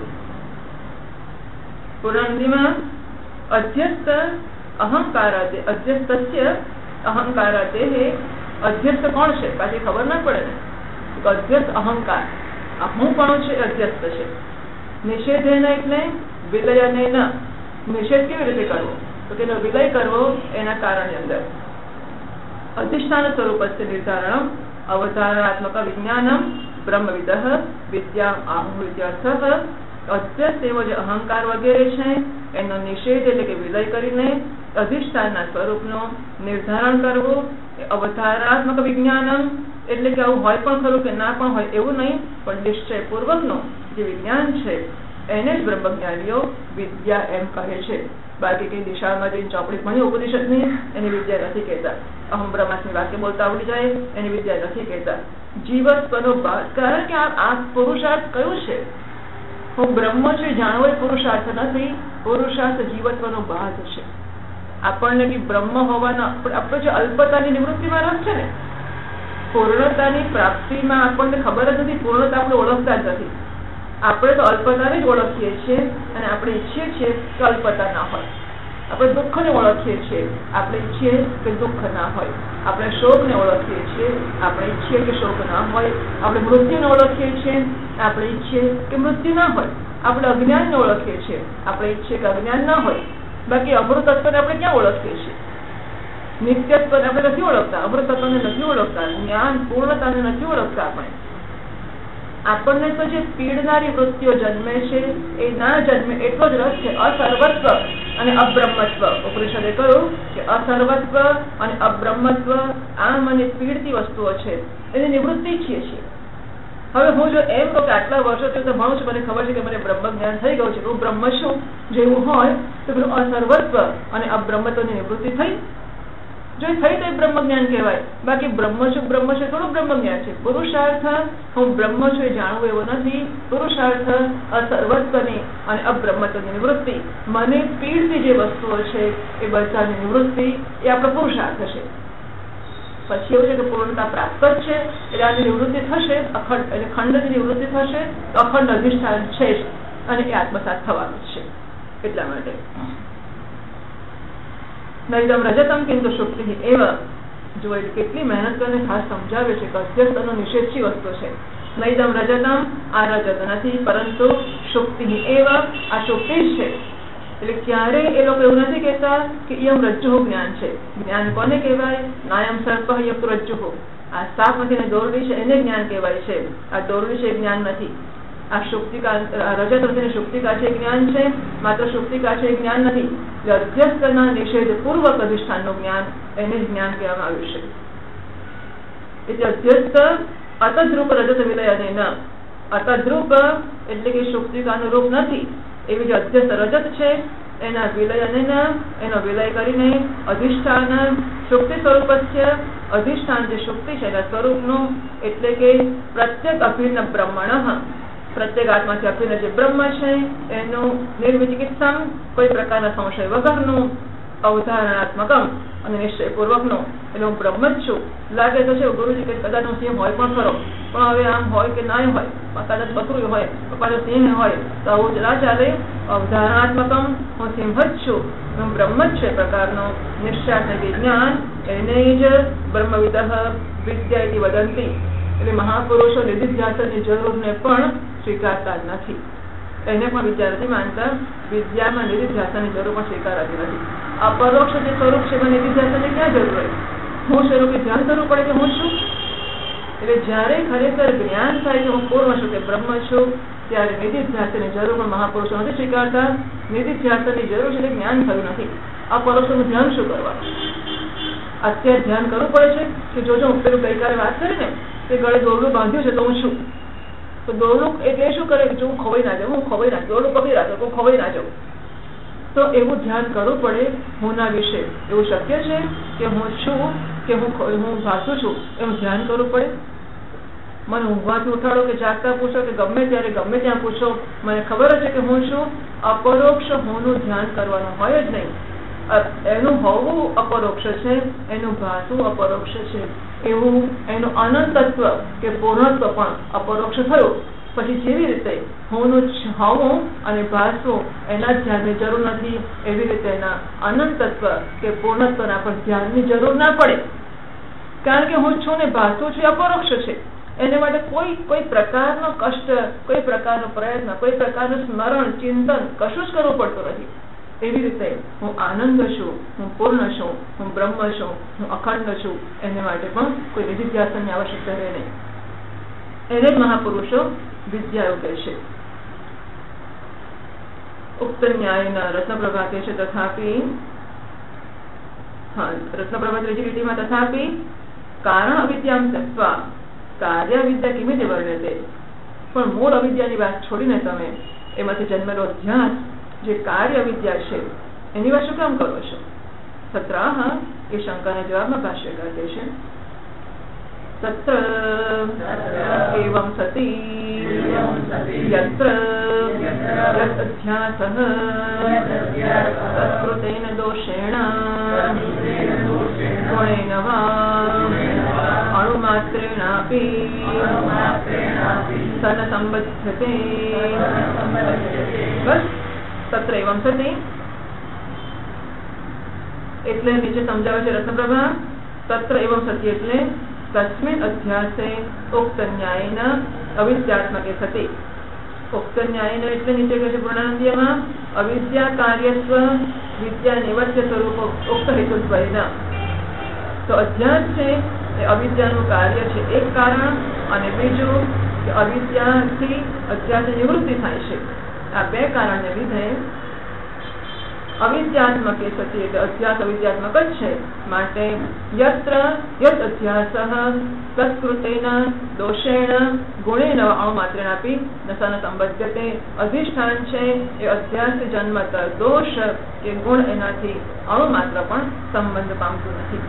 પુરાણમાં અધ્યસ્ત અહંકારાતે, અધ્યસ્તસ્ય અહંકારાતે. અધ્યસ્ત કોણ છે પાછી ખબર ના પડે ને. અધ્યસ્ત અહંકાર, હું કોણ છે? અધ્યસ્ત છે. નિષેધેન એટલે વિલયને ન. નિષેધ કેવી રીતે કરવો? તો તેનો વિલય કરવો એના કારણની અંદર. અધિષ્ઠાન સ્વરૂપ નિર્ધારણ અવધારણાત્મક વિજ્ઞાનમ બ્રહ્મવિદ વિદ્યા આહુર્યર્થ. અધ્યસ્ત એવો જે અહંકાર વગેરે છે એનો નિષેધ એટલે કે વિલય કરીને અધિષ્ઠાનના સ્વરૂપનું નિર્ધારણ કરવું. અવધારણાત્મક વિજ્ઞાનમ એટલે કે આવું હોય પણ ખરું કે ના પણ હોય એવું નહીં, પણ નિશ્ચયપૂર્વકનું જે વિજ્ઞાન છે એને જ બ્રહ્મજ્ઞાનીઓ વિદ્યા એમ કહે છે. બાકી કઈ દિશામાં જઈને ચોપડી ભણી ઉપનિષદની એની વિદ્યા નથી કહેતા. અહમ બ્રહ્માસ્મી વાક્ય બોલતા આવડી જાય એની વિદ્યા નથી કહેતા. જીવત્વનો ભાગ, કારણ કે આ પુરુષાર્થ કયું છે? હું બ્રહ્મ છું જાણવો એ પુરુષાર્થ નથી. પુરુષાર્થ જીવત્વનો ભાગ છે. આપણને બી બ્રહ્મ હોવાના આપણો જે અલ્પતાની નિવૃત્તિમાં રસ છે ને, પૂર્ણતાની પ્રાપ્તિમાં આપણને ખબર જ નથી, પૂર્ણતા આપણે ઓળખતા જ નથી. આપણે તો અલ્પતાને જ ઓળખીએ છીએ અને આપણે ઈચ્છીએ છીએ કે અલ્પતા ના હોય. આપણે દુઃખને ઓળખીએ છીએ, આપણે ઈચ્છીએ કે દુઃખ ના હોય. આપણે શોકને ઓળખીએ છીએ, આપણે ઈચ્છીએ કે શોક ના હોય. આપણે મૃત્યુને ઓળખીએ છીએ, આપણે ઈચ્છીએ કે મૃત્યુ ના હોય. આપણે અજ્ઞાનને ઓળખીએ છીએ, આપણે ઈચ્છીએ કે અજ્ઞાન ના હોય. બાકી અમૃત તત્વને આપણે ક્યાં ઓળખીએ છીએ? નિત્યત્વને આપણે નથી ઓળખતા, અમૃત તત્વને નથી ઓળખતા, જ્ઞાન પૂર્ણતાને નથી ઓળખતા. આપણને તો જે પીડનારી વૃત્તિઓ જન્મે છે એ ના જન્મે એટલો જ રસ છે. અસર્વત્વ અને અબ્રહ્મત્વ. ઉપનિષદે કહ્યું કે અસર્વત્વ અને અબ્રહ્મત્વ આ મને પીડતી વસ્તુઓ છે, એની નિવૃત્તિ ઈચ્છીએ છીએ. હવે હું જો એમ કહું કે આટલા વર્ષોથી તો ભણું છું, મને ખબર છે કે મને બ્રહ્મ જ્ઞાન થઈ ગયું છે, હું બ્રહ્મ છું જેવું હોય તો પેલું અસર્વત્વ અને અબ્રહ્મત્વની નિવૃત્તિ થઈ. જો થઈ તો એ બ્રહ્મ જ્ઞાન કહેવાય. બાકી બ્રહ્મ છું થોડું બ્રહ્મ જ્ઞાન છે. પુરુષાર્થ હું બ્રહ્મ છું એ જાણવું એવો નથી. પુરુષાર્થ અસર્વત્વની અને અબ્રહ્મત્વની નિવૃત્તિ, મને પીડતી જે વસ્તુઓ છે એ બધાની નિવૃત્તિ, એ આપણો પુરુષાર્થ છે. પછી એવું છે કે પૂર્ણતા પ્રાપ્ત જ છે એટલે આની નિવૃત્તિ થશે, અખંડ એટલે ખંડની નિવૃત્તિ થશે, અખંડ અધિષ્ઠાન છે જ અને એ આત્મસાત થવાનું જ છે. એટલા માટે નૈદમ રજતમ કિંતુ શુક્તિ એવ. જો કેટલી મહેનત કરીને ખાસ સમજાવે છે કે અધ્યસ્થનો નિષેધથી વસ્તુ છે. નૈદમ રજતમ, આ રજત નથી, પરંતુ શુક્તિ એવ, આ શુક્તિ જ છે. એટલે ક્યારેય એ લોકો એવું નથી કહેતા કે યમ રજ્જુ જ્ઞાન છે. જ્ઞાન કોને કહેવાય? નાયમ સર્પ યપ રજ્જુ. આ સાપ નથી, દોરડી છે, એને જ્ઞાન કહેવાય છે. આ દોરડી છે એ જ્ઞાન નથી. આ શુક્તિકા રજત નથી, શુક્તિકા છે જ્ઞાન છે, માત્ર શુક્તિકા છે જ્ઞાન નથી. અધ્યસ્થના નિષેધ પૂર્વક અધિષ્ઠાનનું જ્ઞાન, એને જ જ્ઞાન કહેવામાં આવ્યું છે. એટલે અધ્યસ્થ અતદ્રુપ રજત વિલય અને ન અતદ્રુપ એટલે કે શુક્તિકાનું રૂપ નથી એવી જે અધ્યસ્થ રજત છે એના વિલય અને એનો વિલય કરીને અધિષ્ઠાન શુક્તિ સ્વરૂપ છે. અધિષ્ઠાન જે શુક્તિ છે એના સ્વરૂપનું એટલે કે પ્રત્યેક અભિન્ન બ્રહ્મણ, પ્રત્યેક આત્માથી અભિન્ન જે બ્રહ્મ છે એનું નિર્વિચિકિત્સમ, કોઈ પ્રકારના સંશય વગરનું, અવધારણાત્મકમ અને નિશ્ચયપૂર્વકનું. એટલે હું બ્રહ્મ જ છું. લાગે તો છે ગુરુજી કે કદાચ હું સિંહ હોય પણ ખરો, પણ હવે આમ હોય કે ના હોય, કદાચ બકરું હોય પાછો સિંહ હોય તો આવું જ ના ચાલે. અવધારણાત્મકમ, હું સિંહ જ છું, હું બ્રહ્મ જ છે પ્રકારનો નિશ્ચય વિજ્ઞાન, એને જ બ્રહ્મવિદ વિદ્યા વદંતી. એટલે મહાપુરુષો નિધિધ્યાસનની જરૂરને પણ સ્વીકારતા નથી, એને પણ વિદ્યા નથી માનતા. વિદ્યામાં નિધિધ્યાસનની જરૂર પણ સ્વીકારાતી નથી. અપરોક્ષ જે સ્વરૂપ છે એમાં નિધિધ્યાસનની ક્યાં જરૂર હોય? હું સ્વરૂપે ધ્યાન કરવું પડે કે હું છું. એટલે જયારે ખરેખર જ્ઞાન થાય કે હું પૂર્ણ છું કે બ્રહ્મ છું, ત્યારે નિધિધ્યાસનની જરૂર પણ મહાપુરુષો નથી સ્વીકારતા. નિધિધ્યાસનની જરૂર છે એટલે જ્ઞાન થયું નથી. અપરોક્ષનું ધ્યાન શું કરવાનું? અત્યારે ધ્યાન કરવું પડે છે કે જોજો હું પેલું ગઈકાલે વાત કરી ને કે ગળે દોરડું બાંધ્યું છે તો હું છું. તો દોરડું એટલે શું કરે કે જો હું ખવાઈ ના જાઉં, હું ખવાઈ ના, દોરડું પકડી રાખે હું ખવાઈ ના જાઉં. તો એવું ધ્યાન કરવું પડે હુંના વિશે. એવું શક્ય છે કે હું છું કે હું ભાસું છું એવું ધ્યાન કરવું પડે? મને ઊંઘવાથી ઉઠાડો કે જાગતા પૂછો કે ગમે ત્યારે ગમે ત્યાં પૂછો, મને ખબર જ છે કે હું છું. અપરોક્ષ હુંનું ધ્યાન કરવાનું હોય જ નહીં. એનું હોવું અપરોક્ષ છે, એનું ભાસવું અપરોક્ષ છે. એવું એનું અનંતત્વ કે પૂર્ણત્વ પણ અપરોક્ષ થયું. પછી જેવી રીતે હોવું અને ભાસવું એના ધ્યાનની જરૂર નથી, એવી રીતે એના અનંતત્વ કે પૂર્ણત્વના પણ ધ્યાનની જરૂર ના પડે. કારણ કે હું છું ને ભાસું છું અપરોક્ષ છે. એને માટે કોઈ પ્રકારનો કષ્ટ, કોઈ પ્રકારનો પ્રયત્ન, કોઈ પ્રકારનું સ્મરણ, ચિંતન કશું જ કરવું પડતું નથી. એવી રીતે હું આનંદ છું, હું પૂર્ણ છું, હું બ્રહ્મ છું, હું અખંડ છું, એને માટે પણ કોઈ નિધિધ્યાસનની આવશ્યકતા રહે નહીં. એને જ મહાપુરુષો વિદ્યા કહે છે. ઉક્ત ન્યાયના રત્નપ્રભા કહે છે તથાપી, રત્નપ્રભા ત્રીજી લીટીમાં તથાપી કારણ અવિદ્યામ તત્વા કાર્ય વિદ્યા કિમિતિ વર્ણ્યતે. પણ મૂળ અવિદ્યાની વાત છોડીને તમે એમાંથી જન્મેલો અધ્યાસ જે કાર્ય વિદ્યા છે એની વાત શું કામ કરો છો? સત્રાહ એ શંકાના જવાબમાં ભાષ્યકાર કહે છે તત્ર એવં સતી યત્ર અધ્યાસઃ તત્કૃતેન દોષેણ ગુણેન વા અણુમાત્રેણાપી સન સંબધ્યતે. બસ તત્ર એવં સતી. એટલે નીચે સમજાવે છે રત્નપ્રભા, તત્ર એવં સતી એટલે તસ્મિન અધ્યાસે ઉક્ત ન્યાયન અવિદ્યાત્મકે સતી. ઉક્ત ન્યાયન એટલે નીચે કહે છે પૂર્ણાનંદીયમાં અવિદ્યા કાર્યત્વ વિદ્યા નિવત્ય સ્વરૂપ ઉક્ત હેતુત્વેન. તો અધ્યાસ છે એ અવિદ્યાનું કાર્ય છે એક કારણ, અને બીજું કે અવિદ્યાથી અધ્યાસની નિવૃત્તિ થાય છે. આ બે કારણને લીધે અવિદ્યાત્મક એ સતી એટલે અધ્યાસ અવિદ્યાત્મક જ છે. માટે યત્ર યત અધ્યાસઃ તત્કૃતેન દોષેણ ગુણેન અણુમાત્રેણાપી નસન સંબધ્યતે. અધિષ્ઠાન છે એ અધ્યાસથી જન્મત દોષ કે ગુણ એનાથી અણુમાત્ર પણ સંબંધ પામતું નથી.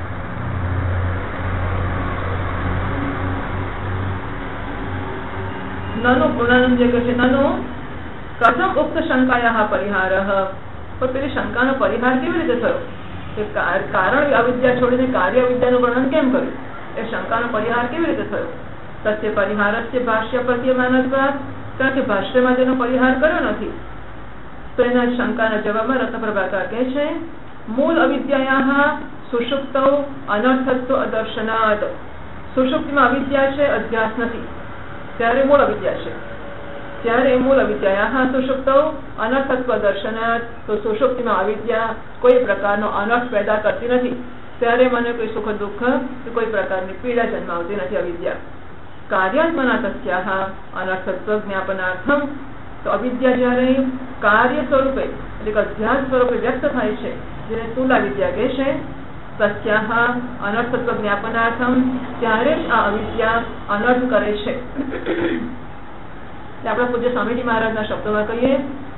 નનુ પૂર્ણાનંદ જે કહે છે નનુ કથમ ઉક્ત શંકાયા પરિહારઃ. પણ પેલી શંકાનો પરિહાર કેવી રીતે થયો કે કારણ અવિદ્યા છોડીને કાર્ય અવિદ્યાનું વર્ણન કેમ કર્યું? એ શંકાનો પરિહાર કેવી રીતે થયો? સત્ય પરિહારસ્ય ભાષ્ય પ્રત્યમાનત્વાત્. કારણ કે ભાષ્યમાં તેનો પરિહાર કર્યો નથી. તો એના શંકાના જવાબમાં રત્નપ્રભાકર કહે છે મૂળ અવિદ્યાયાઃ સુષુપ્તૌ અનર્થત્વ અદર્શનાत्. સુષુપ્તિમાં અવિદ્યા છે, અધ્યાસ નથી, ત્યારે મૂળ અવિદ્યા છે. ત્યારે મૂળ અવિદ્યાયાઃ સુષુપ્તૌ અનર્થત્વ દર્શનાत्. તો સુષુપ્તિમાં અવિદ્યા કોઈ પ્રકારનો અનર્થ પેદા કરતી નથી, ત્યારે મને કોઈ સુખ દુઃખ કે કોઈ પ્રકારની પીડા જન્માવતી નથી અવિદ્યા. કાર્યાત્મના તસ્યાઃ અનર્થત્વ જ્ઞાપનાર્થમ. તો અવિદ્યા જ્યારે કાર્ય સ્વરૂપે એટલે કે અધ્યાસ સ્વરૂપે વ્યક્ત થાય છે, જેને સ્થૂલ વિદ્યા કહે છે, તસ્યાઃ અનર્થત્વ જ્ઞાપનાર્થમ, ત્યારે જ આ અવિદ્યા અનર્થ કરે છે. આપણા પૂજ્ય સ્વામીજી મહારાજના શબ્દોમાં કહીએ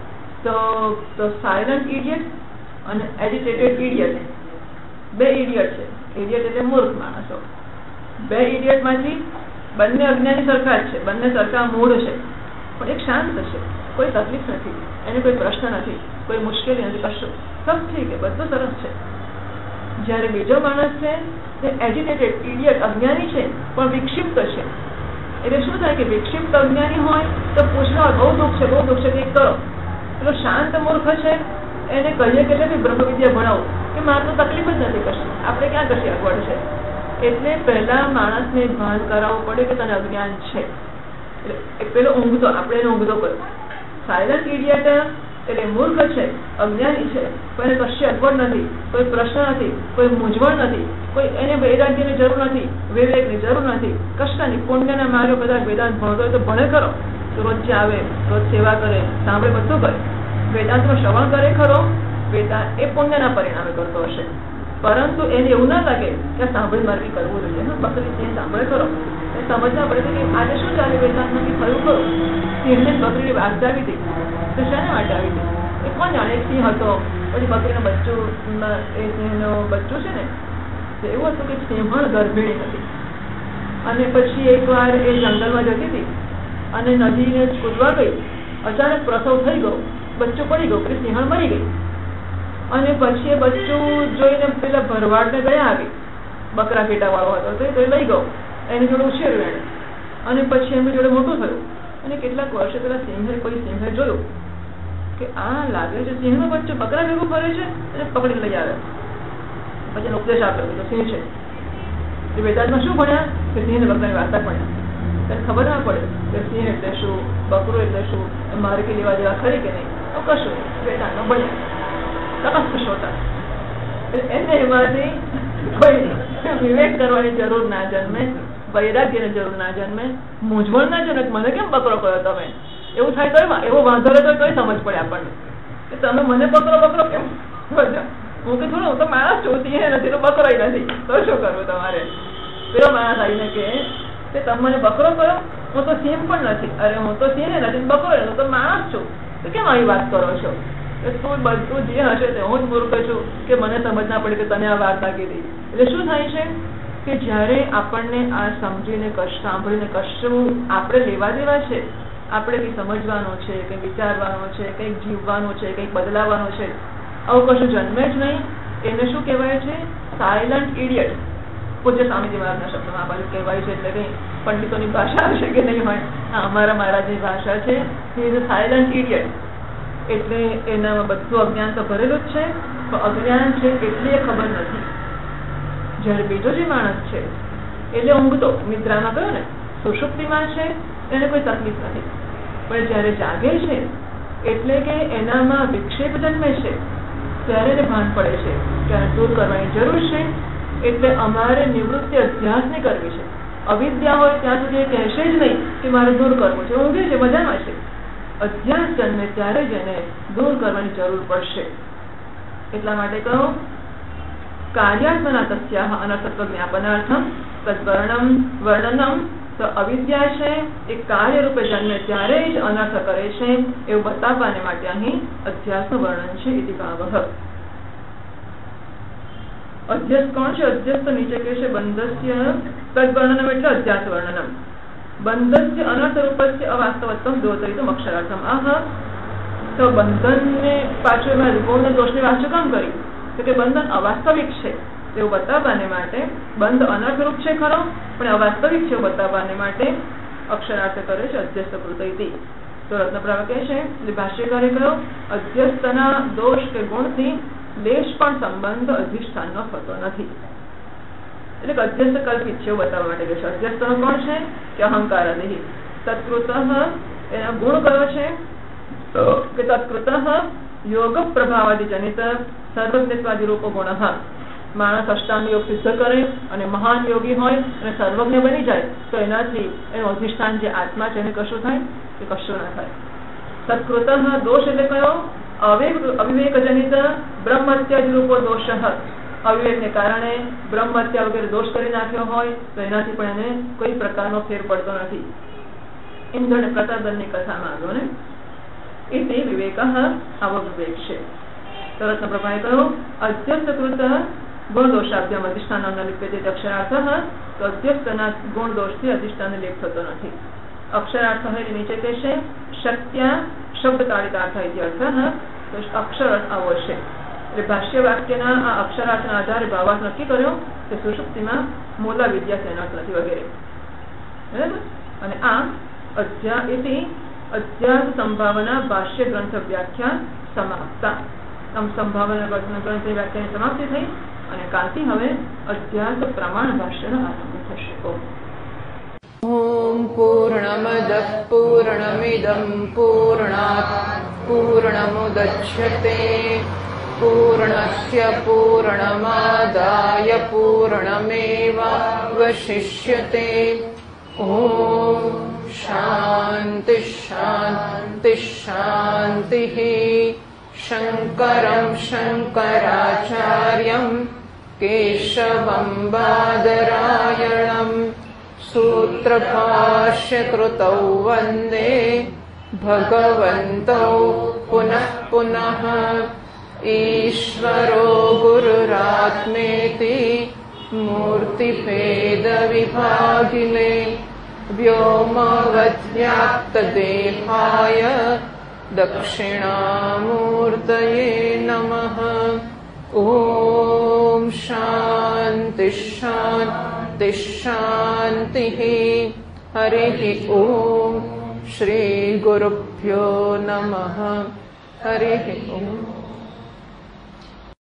તો સાયલન્ટ ઇડિયટ અને એજિટેટેડ ઇડિયટ બે ઇડિયટ છે. ઇડિયટ એટલે મૂર્ખ માણસો. બે ઇડિયટમાંથી બંને અજ્ઞાની સરખા જ છે, બંને સરખા મૂળ છે, પણ એક શાંત છે, કોઈ તકલીફ નથી, એને કોઈ પ્રશ્ન નથી, કોઈ મુશ્કેલી નથી, કશું સબ ઠીક છે, બધું સરસ છે. જ્યારે બીજો માણસ છે તે એજિટેટેડ ઇડિયટ અજ્ઞાની છે પણ વિક્ષિપ્ત છે. એટલે શું થાય કે વિક્ષિપ્ત અજ્ઞાની હોય તો પૂછવા બહુ દુઃખ છે, બહુ દુઃખ છે, કંઈક કરો. પેલો શાંત મૂર્ખ છે એને કહીએ કે બ્રહ્મ વિદ્યા ભણાવો કે મારે તો તકલીફ જ નથી કશું, આપણે ક્યાં કશી અગવડ છે. એટલે પહેલા માણસને ભાન કરાવવું પડે કે તને અજ્ઞાન છે. એટલે પેલો ઊંઘતો, આપણે એને ઊંઘતો કર્યો. સાયલન્ટ ઇડિયટ એટલે મૂર્ખ છે, અજ્ઞાની છે, પણ એને કશી અગવડ નથી, કોઈ પ્રશ્ન નથી, કોઈ મૂંઝવણ નથી, કોઈ એને વૈરાગ્યની જરૂર નથી, વિવેકની જરૂર નથી, કશાની. પુણ્યના માર્ગે બધા વેદાંત ભણતો હોય તો ભણે ખરો, રોજ આવે, રોજ સેવા કરે, સાંભળે, બધું કરે, વેદાંતનું શ્રવણ કરે ખરો, વેદાંત એ પુણ્યના પરિણામે કરતો હશે. પરંતુ એને એવું ના લાગે કે સાંભળી માર્ગી કરવું જોઈએ. બકરી સિંહ સાંભળે ખરો, એ સમજવા પડે કે આજે શું ચાલે વેદાંતમાં થયું ખરું. સિંહને બકરીની વાત આવી હતી તો શાના માટે આવી હતી એ કોણ જાણે. એક સિંહ હતો, પછી બકરીનું બચ્ચું, એ સિંહનું બચ્ચું છે ને તો એવું હતું કે સિંહણ ગર્ભિણી હતી, અને પછી એકવાર એ જંગલમાં જતી હતી અને નદીને કૂદવા ગઈ, અચાનક પ્રસવ થઈ ગયો, બચ્ચું પડી ગયું, પછી સિંહણ મરી ગઈ. અને પછી એ બચ્ચું જોઈને પેલા ભરવાડને ગયા આવી, બકરા પેટા વાળો હતો તો એ લઈ ગયો, એની જોડે ઉછેર્યું એને, અને પછી એમની જોડે મોટું થયું. અને કેટલાક વર્ષો પેલા કોઈ સિંહે જોયું કે આ લાગે છે સિંહનું બચ્ચું બકરા ભેગું ફરે છે, એને પકડીને લઈ આવે. પછી એનો ઉપદેશ આપ્યો તો સિંહ છે. વેદાંતમાં શું ભણ્યા કે સિંહ ને બકરાની વાર્તા ભણ્યા. તેને ખબર ના પડે કે સિંહ એટલે શું, બકરો એટલે શું, મારે કે લેવા દેવા ખરી કે નહીં, તો કશું વેદાંતમાં ભણ્યા તટસ્થ શ્રોતા. એને એમાંથી કોઈ વિવેક કરવાની જરૂર ના જન્મે, વૈરાગ્યની જરૂર ના જન્મે, મૂંઝવણ ના જન્મે. મને કેમ બકરો કર્યો તમે, એવું થાય તો એવો વાંધો રહે તો સમજ પડે આપણને કે તમે મને બકરો કેમ. હું કે થોડું, હું તો માણસ છું, સિંહ નથી તો બકરો નથી, તો શું કરવું તમારે. પેલો માણસ આવીને કે તમે મને બકરો કરો, હું તો સિંહ પણ નથી, અરે હું તો સિંહ નથી, બકરો હું તો માણસ છું, તો કેમ આવી વાત કરો છો. તું બધું જે હશે તે હું જ મૂર્ખ છું કે મને સમજ ના પડે કે તને આ વાર્તા કીધી. એટલે શું થાય છે કે જયારે આપણને આ સમજીને સાંભળીને કશું આપણે લેવા દેવા છે, આપણે કંઈક સમજવાનું છે, કંઈક વિચારવાનું છે, કંઈક જીવવાનું છે, કંઈક બદલાવાનું છે, આવું કશું જન્મે જ નહીં, એને શું કહેવાય છે? Silent idiot. પૂજ્ય સ્વામીજી મહારાજના શબ્દમાં આ બાજુ કહેવાય છે. એટલે કંઈ પંડિતોની ભાષા હશે કે નહીં હોય, અમારા મહારાજની ભાષા છે. He is a silent idiot. એટલે એનામાં બધું અજ્ઞાન તો ભરેલું જ છે, તો અજ્ઞાન છે એટલી ખબર નથી. જયારે બીજો જે માણસ છે એટલે ઊંઘતો નિદ્રામાં કહ્યું ને, સુષુપ્તિમાં છે, એને કોઈ તકલીફ નથી. પણ જયારે જાગે છે એટલે કે એનામાં વિક્ષેપ જન્મે છે ત્યારે એને ભાન પડે છે કે આને દૂર કરવાની જરૂર છે. એટલે અમારે નિવૃત્તિ અધ્યાસની કરવી છે. અવિદ્યા હોય ત્યાં સુધી એ કહેશે જ નહીં કે મારે દૂર કરવું છે, ઊંઘે છે, મજામાં છે. અધ્યાસ જન્મે ત્યારે જ એને દૂર કરવાની જરૂર પડશે. એટલા માટે કહો કાર્યાત્મના તસ્યાહ અનર્થત્વ જ્ઞાપનાર્થમ વર્ણનમ. તો અવિદ્યા છે એ કાર્ય રૂપે જન્મે ત્યારે જ અનર્થ કરે છે એવું બતાવવાને માટે અહીં અધ્યાસનું વર્ણન છે. ઇતિ ભાવઃ. અધ્યાસ કોણ છે? અધ્યાસ તો નીચે કહે છે બંધસ્ય તદ્વર્ણનમ એટલે અધ્યાસ વર્ણનમ. બંધસ્ય અનર્થ રૂપસ્ય અવાસ્તવત્વમ દ્યોતયિતુમ અક્ષરાર્થમ. તો બંધનને પાછું એમાં ગૌણ દોષની વાત શું કામ કરી? તો કે બંધન અવાસ્તવિક છે એવું બતાવવાને માટે. બંધ અનર્થરૂપ છે ખરો, પણ અવાસ્તવિક છે એવું બતાવવાને માટે અક્ષરાર્થ કરે છે અધ્યસ્ત કૃતયતિ. તો રત્નપ્રાવા કહે છે, ભાષ્યકારે કહ્યું અધ્યસ્તના દોષ કે ગુણથી લેશ પણ સંબંધ અધિષ્ઠાનનો થતો નથી. એટલે કે અધ્યસ્ત કલ્પિત છે એવું બતાવવા માટે કહે છે. અધ્યસ્તનો કોણ છે? કે અહંકારાદિ. તત્કૃત એના ગુણ કયો છે? કે તત્કૃત યોગ પ્રભાવાદિ જનિત સર્વજ્ઞત્વાદિ રૂપો ગુણ. માણસ અષ્ટાંગ યોગ સિદ્ધ કરે અને મહાન યોગી હોય અને સર્વજ્ઞ બની જાય તો એનાથી એનું અધિષ્ઠાન જે આત્મા છે એને કશું થાય કે કશું ના થાય. તત્કૃત દોષ એટલે કયો? અવિવેક જનિત બ્રહ્મત્યાદિ રૂપો દોષ. અવિવેકને કારણે બ્રહ્મત્યા વગેરે દોષ કરી નાખ્યો હોય તો એનાથી પણ એને કોઈ પ્રકારનો ફેર પડતો નથી. ઇન્દ્ર પ્રતાદનની કથામાં આવ્યો ને, એટલે વિવેક આવો વિવેક છે. તરત પ્રભાએ કહ્યું અધ્યસ્તકૃત ગુણ દોષાભ્યામ અધિષ્ઠાન લિપ્યતે અક્ષરાર્થ. તો અધ્યસ્તના ગુણ દોષથી અધિષ્ઠાન લેપ થતો નથી. અક્ષરાર્થ નીચે કહેશે શક્યા શબ્દ કાળિતાર્થ અર્થ. તો અક્ષર આવો છે. એટલે ભાષ્ય વાક્યના આ અક્ષરાર્થના આધારે ભાવાર્થ નક્કી કર્યો કે સુષુપ્તિમાં મૂલા વિદ્યા તેનાર્થ નથી વગેરે. બરાબર. અને આ અધ્યાસ સંભાવના ભાષ્ય ગ્રંથ વ્યાખ્યા સમાપ્તા. આમ સંભાવના ગ્રંથ વ્યાખ્યાની સમાપ્તિ થઈ અને કાલથી હવે અધ્યાસ પ્રમાણ ભાષ્યનો આરંભ થશે. ઓમ પૂર્ણમદ પૂર્ણમિદં પૂર્ણાત પૂર્ણમુદચ્યતે પૂર્ણસ્ય પૂર્ણમાદાય પૂર્ણમેવાવશિષ્યતે. ઓમ શાંતિ શાંતિ શાંતિ. શંકરં શંકરાચાર્યં કેશવં બાદરાયણં સૂત્રભાષ્યકૃતૌ વંદે ભગવन्तૌ પુનઃ પુનઃ. ઈશ્વરો ગુરુરાત્મેતિ મૂર્તિભેદવિભાગિને વ્યોમવદ્વ્યાપ્તદેહાય દક્ષિણામૂર્તયે નમઃ. ઓમ શાંતિ શાંતિ શાંતિ. હરિ ઓમ. શ્રી ગુરુભ્યો નમઃ. હરિ ઓમ.